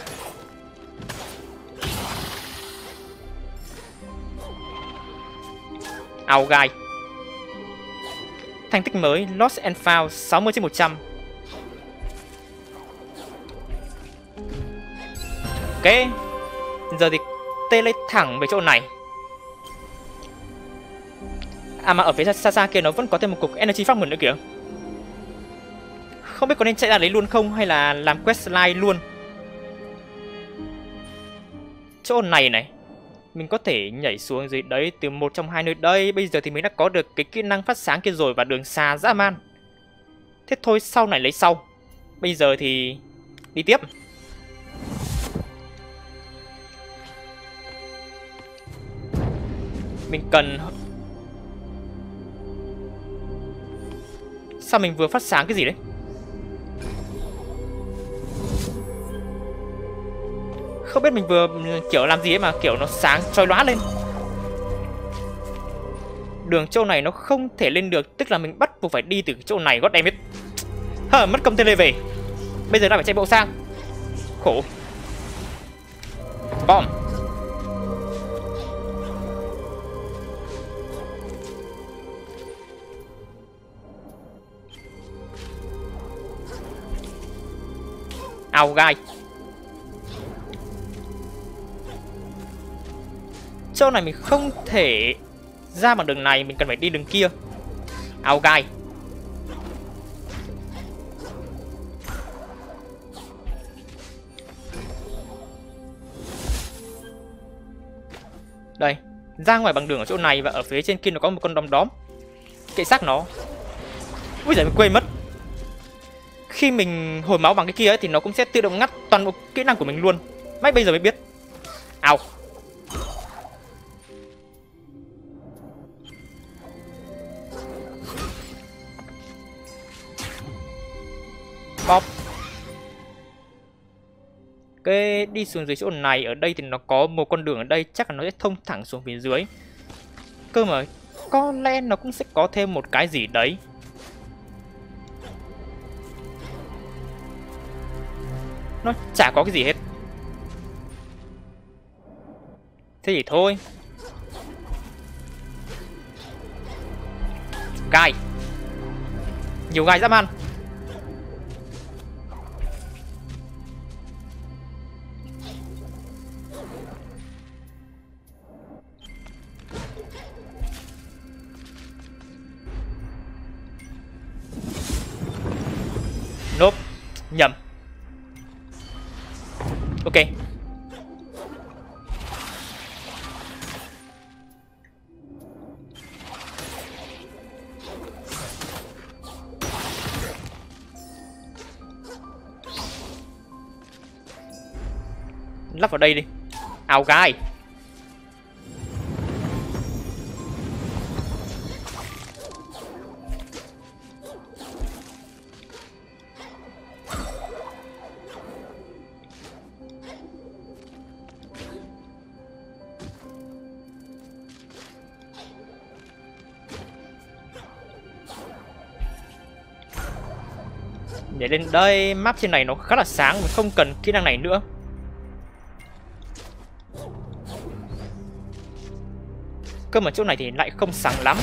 Ao gai. Thành tích mới Lost and Found 60/100. Ok. Giờ thì tele thẳng về chỗ này. À mà ở phía xa xa kia nó vẫn có thêm một cục energy fragment nữa kìa. Không biết có nên chạy ra lấy luôn không hay là làm questline luôn. Chỗ này này, mình có thể nhảy xuống dưới đấy từ một trong hai nơi đây. Bây giờ thì mình đã có được cái kỹ năng phát sáng kia rồi và đường xà dã man. Thế thôi sau này lấy sau. Bây giờ thì đi tiếp. Mình cần... Sao mình vừa phát sáng cái gì đấy? Không biết mình vừa kiểu làm gì ấy mà kiểu nó sáng chói lóa lên. Đường chỗ này nó không thể lên được, tức là mình bắt buộc phải đi từ chỗ này. God damn it. Hờ, mất công tele về. Bây giờ đã phải chạy bộ sang. Khổ. Bom. Ao gai. Chỗ này mình không thể ra bằng đường này, mình cần phải đi đường kia. Áo gai. Đây, ra ngoài bằng đường ở chỗ này, và ở phía trên kia nó có một con đom đóm. Kệ xác nó. Ui giời, mình quên mất. Khi mình hồi máu bằng cái kia ấy, thì nó cũng sẽ tự động ngắt toàn bộ kỹ năng của mình luôn. Mãi bây giờ mới biết. Ao. Bóp. Cái đi xuống dưới chỗ này, ở đây thì nó có một con đường ở đây, chắc là nó sẽ thông thẳng xuống phía dưới. Cơ mà có lẽ nó cũng sẽ có thêm một cái gì đấy. Nó chả có cái gì hết. Thế thì thôi. Gai. Nhiều gai dã man. Nope. Nhầm. Ok. Lắp vào đây đi. Áo gai. Để lên đây, map trên này nó khá là sáng, mình không cần kỹ năng này nữa. Cơ mà chỗ này thì lại không sáng lắm.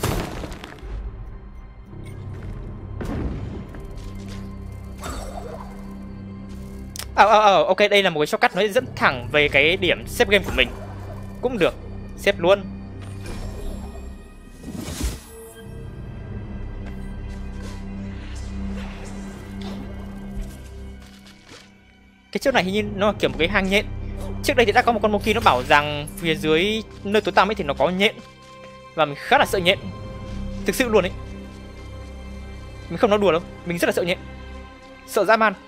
Ok, đây là một cái shortcut nó dẫn thẳng về cái điểm save game của mình. Cũng được, save luôn. Cái chỗ này hình như nó là kiểu một cái hang nhện. Trước đây thì đã có một con Monkey nó bảo rằng phía dưới nơi tối tăm ấy thì nó có nhện. Và mình khá là sợ nhện. Thực sự luôn ấy. Mình không nói đùa đâu, mình rất là sợ nhện. Sợ dã man.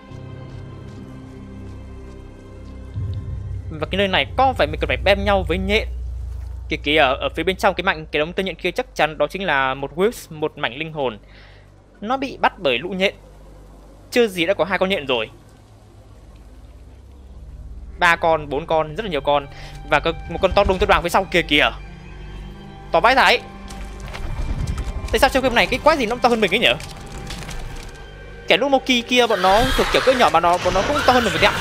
Và cái nơi này có phải mình cần phải bem nhau với nhện. Kìa ở phía bên trong cái đống tơ nhện kia chắc chắn đó chính là một Wisp, một mảnh linh hồn. Nó bị bắt bởi lũ nhện. Chưa gì đã có 2 con nhện rồi. 3 con, 4 con, rất là nhiều con. Và một con to đùng to đoàn phía sau kìa. To vãi thái. Tại sao trong game này cái quái gì nó to hơn mình ấy nhỉ? Kẻ lũ Monkey kia bọn nó thuộc kiểu cỡ nhỏ mà bọn nó cũng to hơn mình một tẹo.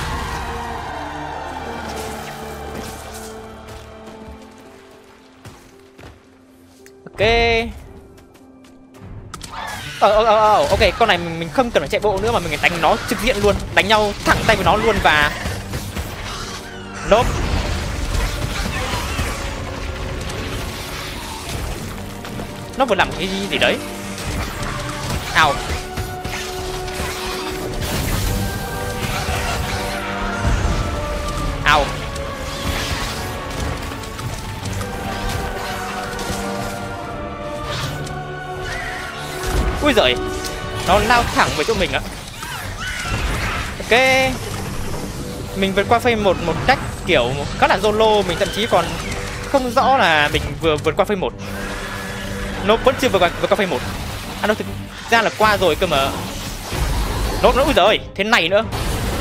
Ok. Ok, con này mình không cần phải chạy bộ nữa mà mình đánh nó trực diện luôn, đánh nhau thẳng tay với nó luôn và nope. Nó vừa làm cái gì đấy. Ao. Ao. Ui giời, nó lao thẳng về chỗ mình ạ. Ok, mình vượt qua phase 1 một cách kiểu khá là solo. Mình thậm chí còn không rõ là mình vừa vượt qua phase 1. Nó vẫn chưa vượt qua phase 1. À đâu, thực ra là qua rồi cơ mà. Nó ui giời, thế này nữa.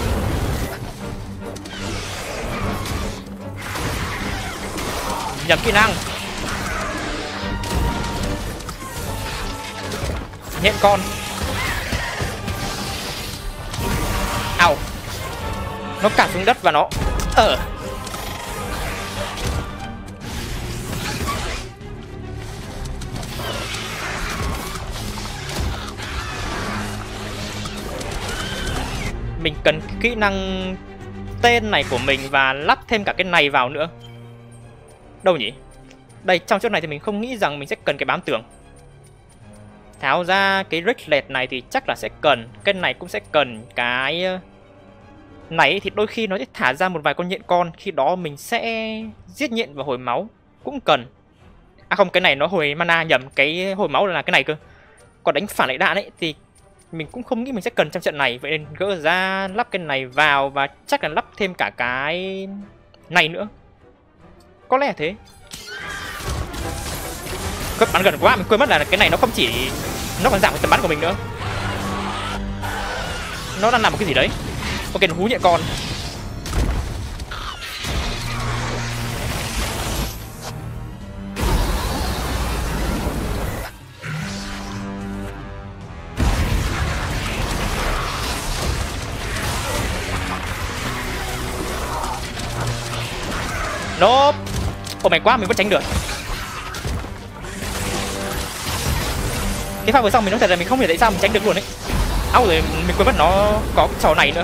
Nhầm kỹ năng. Nhện con. Ao. Nó cản xuống đất và nó mình cần kỹ năng tên này của mình và lắp thêm cả cái này vào nữa. Đâu nhỉ? Đây, trong chỗ này thì mình không nghĩ rằng mình sẽ cần cái bám tường. Tháo ra cái Ricklet này thì chắc là sẽ cần. Cái này cũng sẽ cần. Cái này thì đôi khi nó sẽ thả ra một vài con nhện con. Khi đó mình sẽ giết nhện và hồi máu. Cũng cần. À không, cái này nó hồi mana, nhầm. Cái hồi máu là cái này cơ. Còn đánh phản lại đạn ấy thì mình cũng không nghĩ mình sẽ cần trong trận này. Vậy nên gỡ ra, lắp cái này vào. Và chắc là lắp thêm cả cái này nữa. Có lẽ là thế. Bắn gần quá, mình quên mất là cái này nó không chỉ, nó còn giảm cái tầm bắn của mình nữa. Nó đang làm một cái gì đấy. Ok, nó hú nhẹ con. Nope. Ồ mày quá, mình vẫn tránh được. Cái pha vừa xong mình nói thật là mình không hiểu tại sao mình tránh được luôn đấy. Áo rồi mình quên mất nó có cái trò này nữa.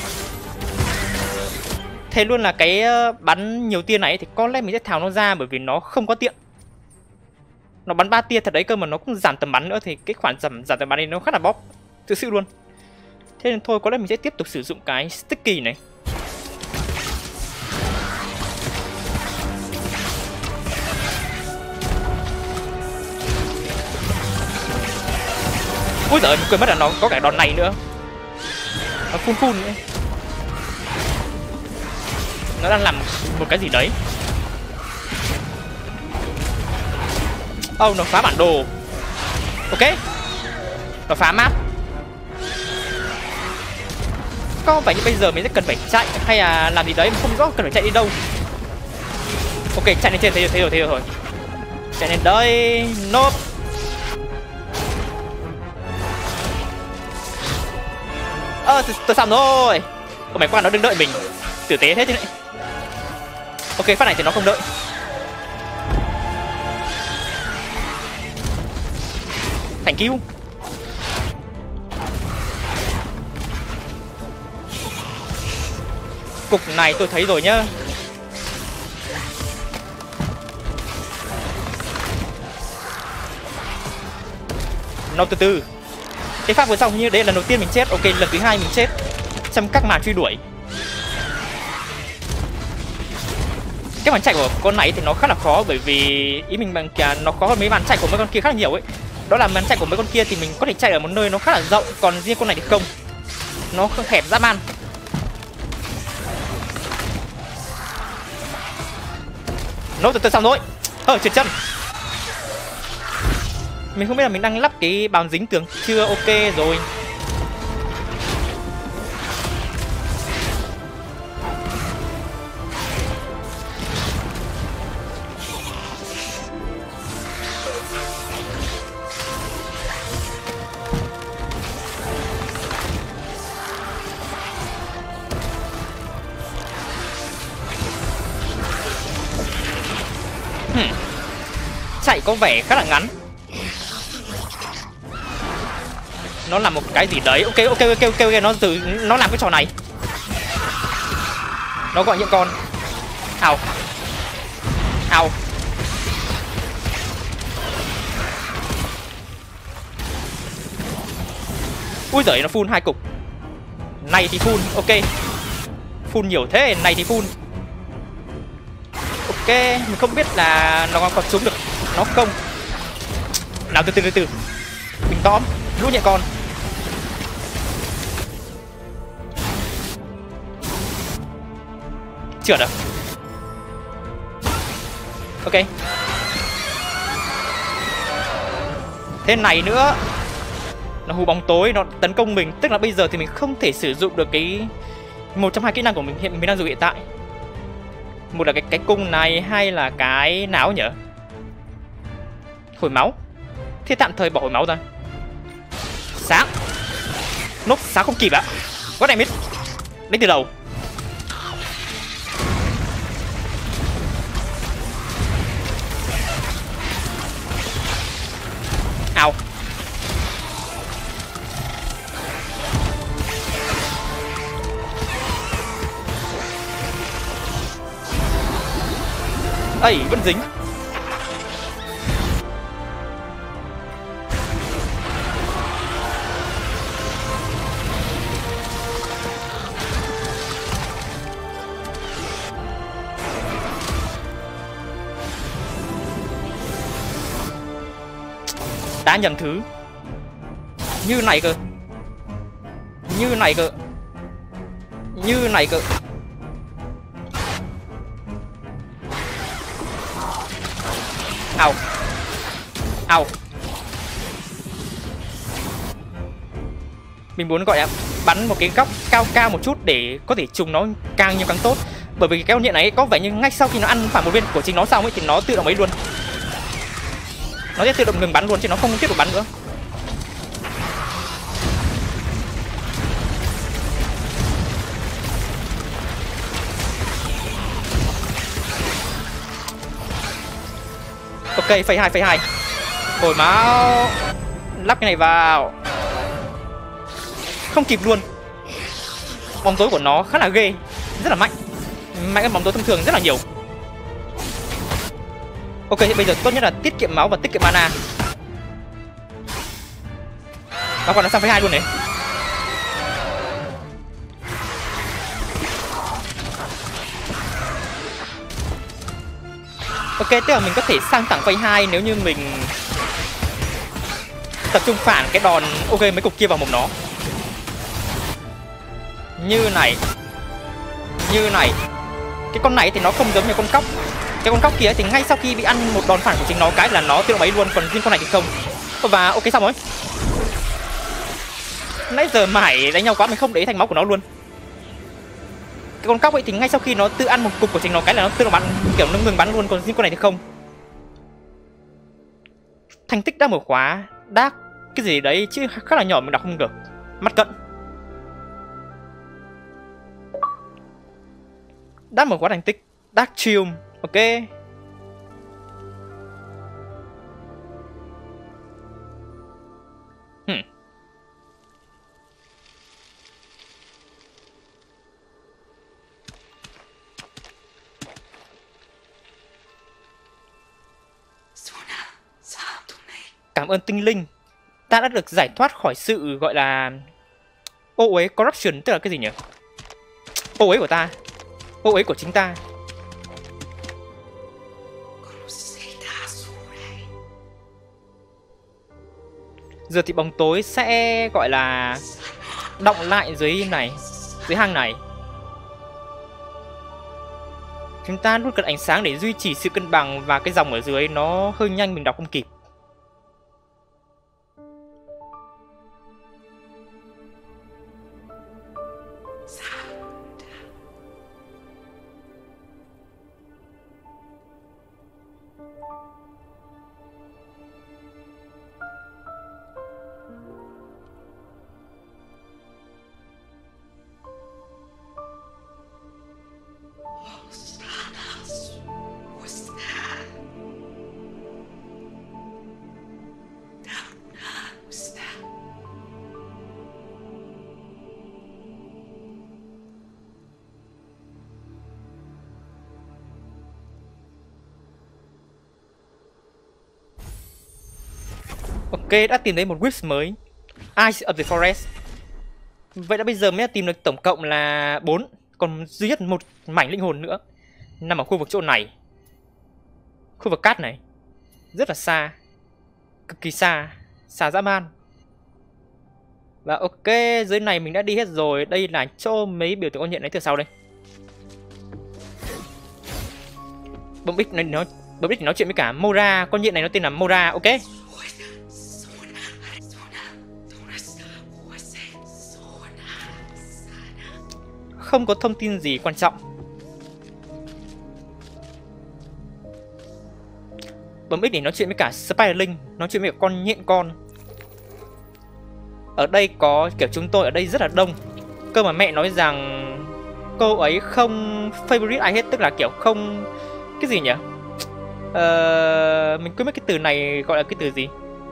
Thế luôn là cái bắn nhiều tia này thì có lẽ mình sẽ tháo nó ra bởi vì nó không có tiện. Nó bắn 3 tia thật đấy cơ mà nó cũng giảm tầm bắn nữa thì cái khoản giảm tầm bắn này nó khá là bóp. Thực sự luôn. Thế nên thôi có lẽ mình sẽ tiếp tục sử dụng cái sticky này. Ui giời, mình quên mất là nó có cả đòn này nữa. Nó phun nữa. Nó đang làm một cái gì đấy. Oh, nó phá bản đồ. Ok. Nó phá map. Có phải như bây giờ mình sẽ cần phải chạy hay là làm gì đấy mà không rõ cần phải chạy đi đâu. Ok, chạy lên trên, thấy rồi. Chạy lên đây. Nope. Tôi xong rồi. Ôi mày qua, nó đừng đợi mình. Tử tế thế chứ này. Ok, phát này thì nó không đợi. Thank you. Cục này tôi thấy rồi nhá. Nó từ từ. Cái pháp vừa xong như đấy là lần đầu tiên mình chết. Ok, lần thứ hai mình chết trong các màn truy đuổi. Cái màn chạy của con này thì nó khá là khó bởi vì ý mình bằng kìa nó khó hơn mấy màn chạy của mấy con kia khá là nhiều ấy. Đó là màn chạy của mấy con kia thì mình có thể chạy ở một nơi nó khá là rộng, còn riêng con này thì không. Nó hẹp dã man. Nó từ từ xong rồi. Trượt chân. Mình không biết là mình đang lắp cái bám dính tường chưa. Ok rồi. Chạy có vẻ khá là ngắn. Nó làm một cái gì đấy. Ok, nó làm cái trò này. Nó gọi những con. Ào. Ui giời, nó phun 2 cục. Này thì phun, ok. Phun nhiều thế, này thì phun. Ok, mình không biết là nó còn súng được. Nó không. Nào từ từ. Mình tóm, lũ nhẹ con. Chưa được. Ok. Thế này nữa. Nó hù bóng tối, nó tấn công mình. Tức là bây giờ thì mình không thể sử dụng được cái một trong hai kỹ năng của mình đang dùng hiện tại. Một là cái cung này hay là cái não nhở? Hồi máu. Thế tạm thời bỏ hồi máu ra. Sáng. Nốt sáng không kịp ạ. Có này mít. Đánh từ đầu. Ao. ấy vẫn dính. Đã nhầm thứ. Như này cơ. Như này cơ. Như này cơ. Au. Au. Mình muốn gọi là bắn một cái góc cao cao một chút để có thể trùng nó càng nhiều càng tốt. Bởi vì cái con nhện này có vẻ như ngay sau khi nó ăn phải một viên của chính nó xong ấy thì nó tự động ấy luôn. Nó sẽ tự động ngừng bắn luôn chứ nó không tiếp tục bắn nữa. Ok, phase 2. Hồi máu. Lắp cái này vào. Không kịp luôn. Bóng tối của nó khá là ghê. Rất là mạnh. Mạnh hơn bóng tối thông thường rất là nhiều. Ok, thì bây giờ tốt nhất là tiết kiệm máu và tiết kiệm mana. Nó còn nó sang phase 2 luôn đấy. Ok, tức là mình có thể sang thẳng phase 2 nếu như mình tập trung phản cái đòn ok mấy cục kia vào mồm nó. Như này. Như này. Cái con này thì nó không giống như con cóc. Cái con cóc kia thì ngay sau khi bị ăn một đòn phản của chính nó cái là nó tự động ấy luôn, còn riêng con này thì không. Và ok xong rồi. Nãy giờ mải đánh nhau quá mình không để ý thành máu của nó luôn. Cái con cóc ấy thì ngay sau khi nó tự ăn một cục của chính nó cái là nó tự động bắn, kiểu nó ngừng bắn luôn, còn riêng con này thì không. Thành tích đã mở khóa đác cái gì đấy chứ khá là nhỏ mình đọc không được. Mắt cận. Đã mở khóa thành tích Dark Triumph. Ok. Cảm ơn tinh linh. Ta đã được giải thoát khỏi sự gọi là ô uế corruption, tức là cái gì nhỉ? Ô uế của ta. Ô uế của chính ta. Giờ thì bóng tối sẽ gọi là động lại dưới này, dưới hang này. Chúng ta luôn cần ánh sáng để duy trì sự cân bằng và cái dòng ở dưới nó hơi nhanh mình đọc không kịp. Ok, đã tìm thấy một wish mới. Eyes of the Forest. Vậy đã bây giờ mới đã tìm được tổng cộng là 4. Còn duy nhất một mảnh linh hồn nữa nằm ở khu vực chỗ này. Khu vực cát này. Rất là xa. Cực kỳ xa. Xa dã man. Và ok, dưới này mình đã đi hết rồi. Đây là chỗ mấy biểu tượng con nhện đấy từ sau đây. Bông Bích này nói chuyện với cả Mora. Con nhện này nó tên là Mora, ok. Không có thông tin gì quan trọng. Bấm X để nói chuyện với cả Spiderling, nói chuyện với cả con nhện con. Ở đây có kiểu chúng tôi ở đây rất là đông. Cơ mà mẹ nói rằng cô ấy không favorite ai hết, tức là kiểu không cái gì nhỉ? Mình quên mất cái từ này gọi là cái từ gì?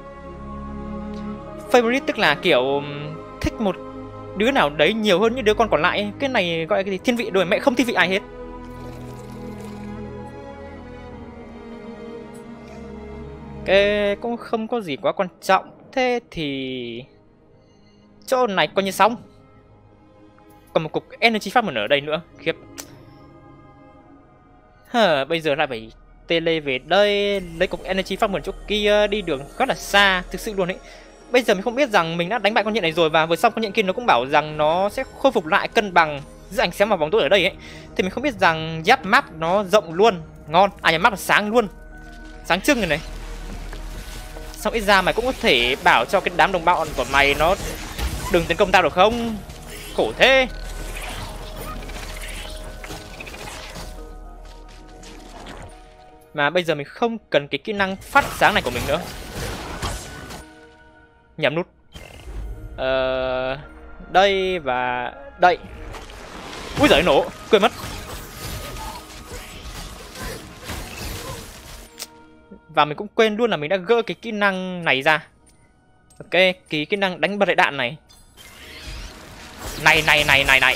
Favorite tức là kiểu thích một đứa nào đấy nhiều hơn những đứa con còn lại. Cái này gọi là cái gì? Thiên vị, đôi mẹ không thiên vị ai hết. cũng không có gì quá quan trọng. Thế thì chỗ này coi như xong. Còn một cục energy fragment ở đây nữa. Khiếp. Bây giờ lại phải tele về đây lấy cục energy fragment chỗ kia, đi đường rất là xa, thực sự luôn ấy. Bây giờ mình không biết rằng mình đã đánh bại con nhện này rồi, và vừa xong con nhện kia nó cũng bảo rằng nó sẽ khôi phục lại cân bằng giữa ánh sáng và bóng tối ở đây ấy. Thì mình không biết rằng giáp map nó rộng luôn, ngon. À, map nó sáng luôn, sáng trưng này. Xong ít ra mày cũng có thể bảo cho cái đám đồng bọn của mày nó đừng tấn công tao được không? Khổ thế. Mà bây giờ mình không cần cái kỹ năng phát sáng này của mình nữa. Nhầm nút. Đây và đây. Úi giời, nổ, quên mất. Và mình cũng quên luôn là mình đã gỡ cái kỹ năng này ra. Ok, kỹ năng đánh bật đại đạn này. Này.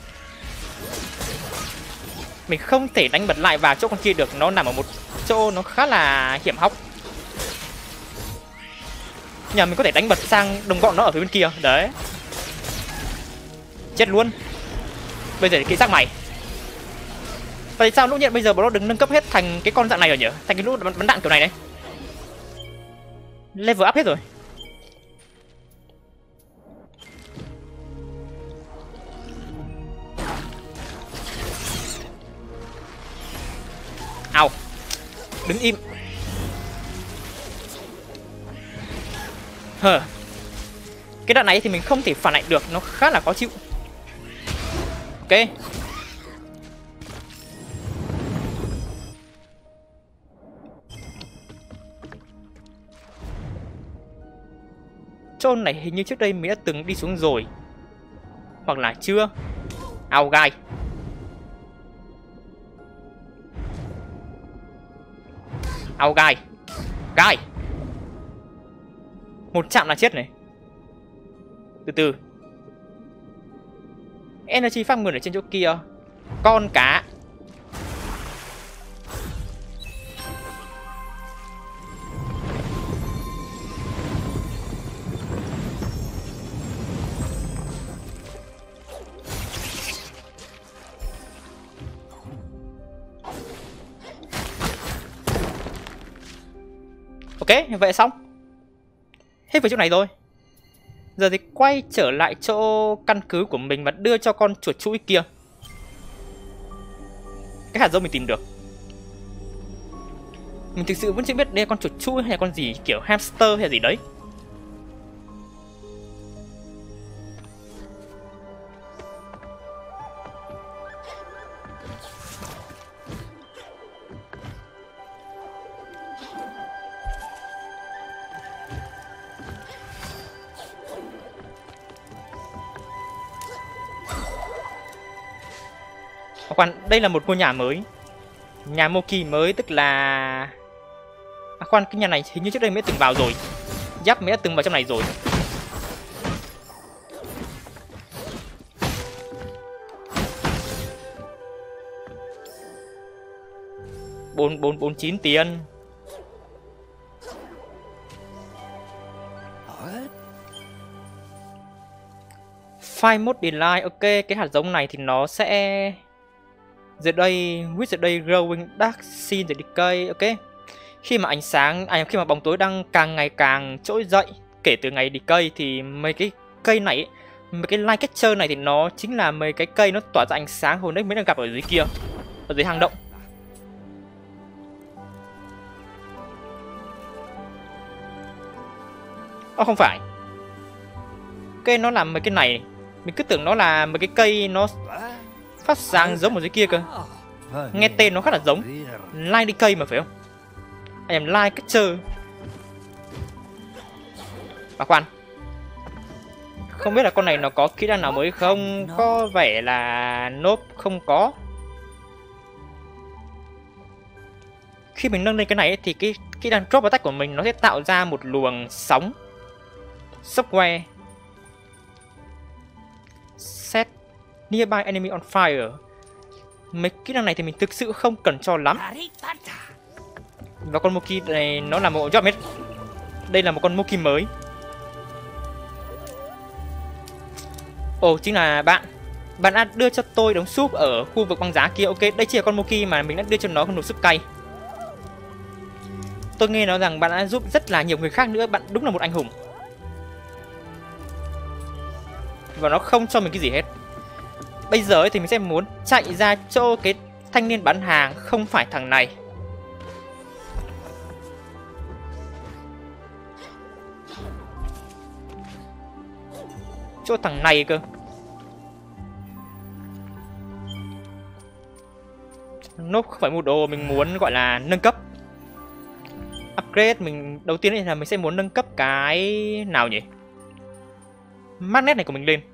Mình không thể đánh bật lại vào chỗ con kia được, nó nằm ở một chỗ nó khá là hiểm hóc. Nhờ mình có thể đánh bật sang đồng bọn nó ở phía bên kia. Đấy. Chết luôn. Bây giờ thì kỹ xác mày. Tại sao lũ nhện bây giờ nó đừng nâng cấp hết thành cái con dạng này rồi nhỉ? Thành cái lũ bắn đạn kiểu này đấy. Level up hết rồi. Ao. Đứng im. Cái đạn này thì mình không thể phản lại được, nó khá là khó chịu. Ok. Chỗ này hình như trước đây mình đã từng đi xuống rồi, hoặc là chưa. Ao gai. Ao gai. Gai. Một chạm là chết này. Từ từ. Energy fragment ở trên chỗ kia. Con cá. Ok, vậy xong. Hết với chỗ này rồi. Giờ thì quay trở lại chỗ căn cứ của mình và đưa cho con chuột chuỗi kia cái hạt giống mình tìm được. Mình thực sự vẫn chưa biết đây là con chuột chuỗi hay là con gì, kiểu hamster hay là gì đấy. Khoan, đây là một ngôi nhà mới. Nhà Moki mới, tức là... khoan, cái nhà này hình như trước đây mới từng vào rồi. Giáp mới đã từng vào trong này rồi. bốn chín tiền. File mode delay. Ok, cái hạt giống này thì nó sẽ... Giờ đây, with the day growing dark scene the decay. Ok. Khi mà ánh sáng, khi mà bóng tối đang càng ngày càng trỗi dậy kể từ ngày decay thì mấy cái cây này, mấy cái light catcher này thì nó chính là mấy cái cây nó tỏa ra ánh sáng hồi nãy mới đang gặp ở dưới kia, ở dưới hang động. Không phải. Ok, nó là mấy cái này. Mình cứ tưởng nó là mấy cái cây nó phát sáng giống ở dưới kia cơ. Nghe tên nó khá là giống Light Decay mà phải không? I am Light Catcher. Mà khoan, không biết là con này nó có kỹ năng nào mới không? Có vẻ là nope, không có. Khi mình nâng lên cái này ấy, thì cái kỹ năng drop attack của mình nó sẽ tạo ra một luồng sóng Shockwave. Set nearby enemy on fire. Mấy kỹ năng này thì mình thực sự không cần cho lắm. Và con Moki này nó là một job hết. Đây là một con Moki mới. Ồ, chính là bạn. Bạn đã đưa cho tôi đống súp ở khu vực băng giá kia. Ok, đây chỉ là con Moki mà mình đã đưa cho nó con nồi súp cay. Tôi nghe nói rằng bạn đã giúp rất là nhiều người khác nữa. Bạn đúng là một anh hùng. Và nó không cho mình cái gì hết. Bây giờ thì mình sẽ muốn chạy ra chỗ cái thanh niên bán hàng, không phải thằng này. Chỗ thằng này cơ. Nó không phải mua đồ, mình muốn gọi là nâng cấp. Upgrade, mình đầu tiên là mình sẽ muốn nâng cấp cái nào nhỉ? Magnet này của mình lên.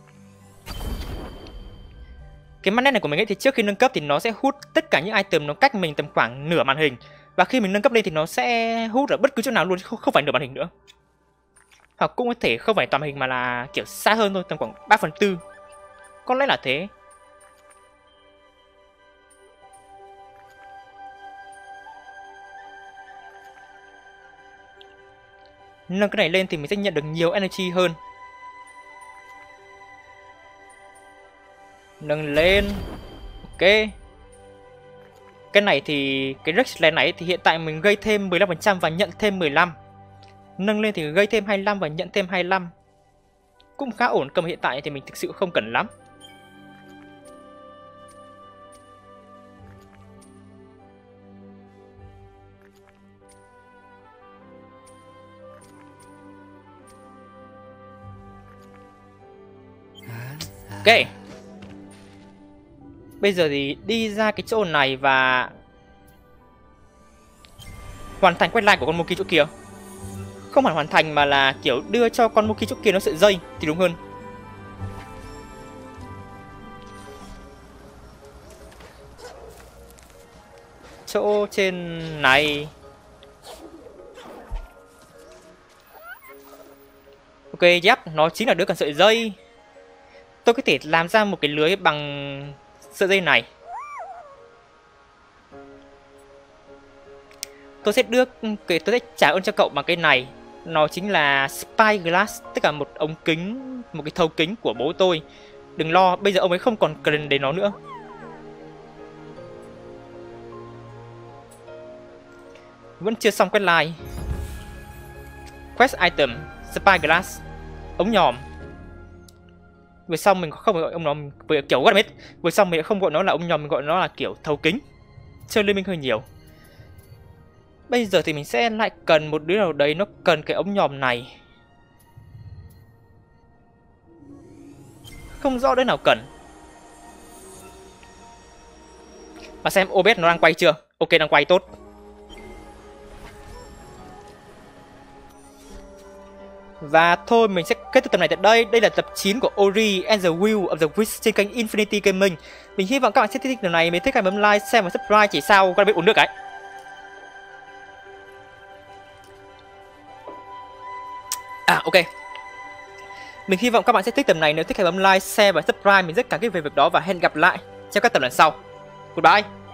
Cái magnet này của mình ấy thì trước khi nâng cấp thì nó sẽ hút tất cả những item nó cách mình tầm khoảng nửa màn hình. Và khi mình nâng cấp lên thì nó sẽ hút ở bất cứ chỗ nào luôn, không phải nửa màn hình nữa. Hoặc cũng có thể không phải toàn màn hình mà là kiểu xa hơn thôi, tầm khoảng 3/4. Có lẽ là thế. Nâng cái này lên thì mình sẽ nhận được nhiều energy hơn. Nâng lên. Ok. Cái này thì cái Rexland này thì hiện tại mình gây thêm 15% và nhận thêm 15. Nâng lên thì gây thêm 25 và nhận thêm 25. Cũng khá ổn, cầm hiện tại thì mình thực sự không cần lắm. Ok. Bây giờ thì đi ra cái chỗ này và hoàn thành quest line của con Moki chỗ kia. Không phải hoàn thành mà là kiểu đưa cho con Moki chỗ kia nó sợi dây thì đúng hơn. Chỗ trên này. Ok, yep, nó chính là đứa cần sợi dây. Tôi có thể làm ra một cái lưới bằng sợi dây này. Tôi sẽ trả ơn cho cậu bằng cái này. Nó chính là Spyglass, tức là một ống kính, một cái thấu kính của bố tôi. Đừng lo, bây giờ ông ấy không còn cần đến nó nữa. Vẫn chưa xong quest line. Quest item Spyglass, ống nhòm. Về sau mình không gọi ông nó kiểu what biết. Về sau mình không gọi nó là ống nhòm, mình gọi nó là kiểu thấu kính. Chơi liên minh hơi nhiều. Bây giờ thì mình sẽ lại cần một đứa nào đấy nó cần cái ống nhòm này. Không rõ đứa nào cần. Và xem OBS nó đang quay chưa. Ok, đang quay tốt. Và thôi mình sẽ kết thúc tập này tại đây. Đây là tập 9 của Ori and the Will of the Wisps trên kênh Infinity Gaming. Mình hy vọng các bạn sẽ thích tập này. Nếu thích hãy bấm like, share và subscribe chỉ sau các bạn biết uống nước cái. Ok. Mình hy vọng các bạn sẽ thích tập này. Nếu thích hãy bấm like, share và subscribe. Mình rất cảm kích về việc đó và hẹn gặp lại trong các tập lần sau. Goodbye.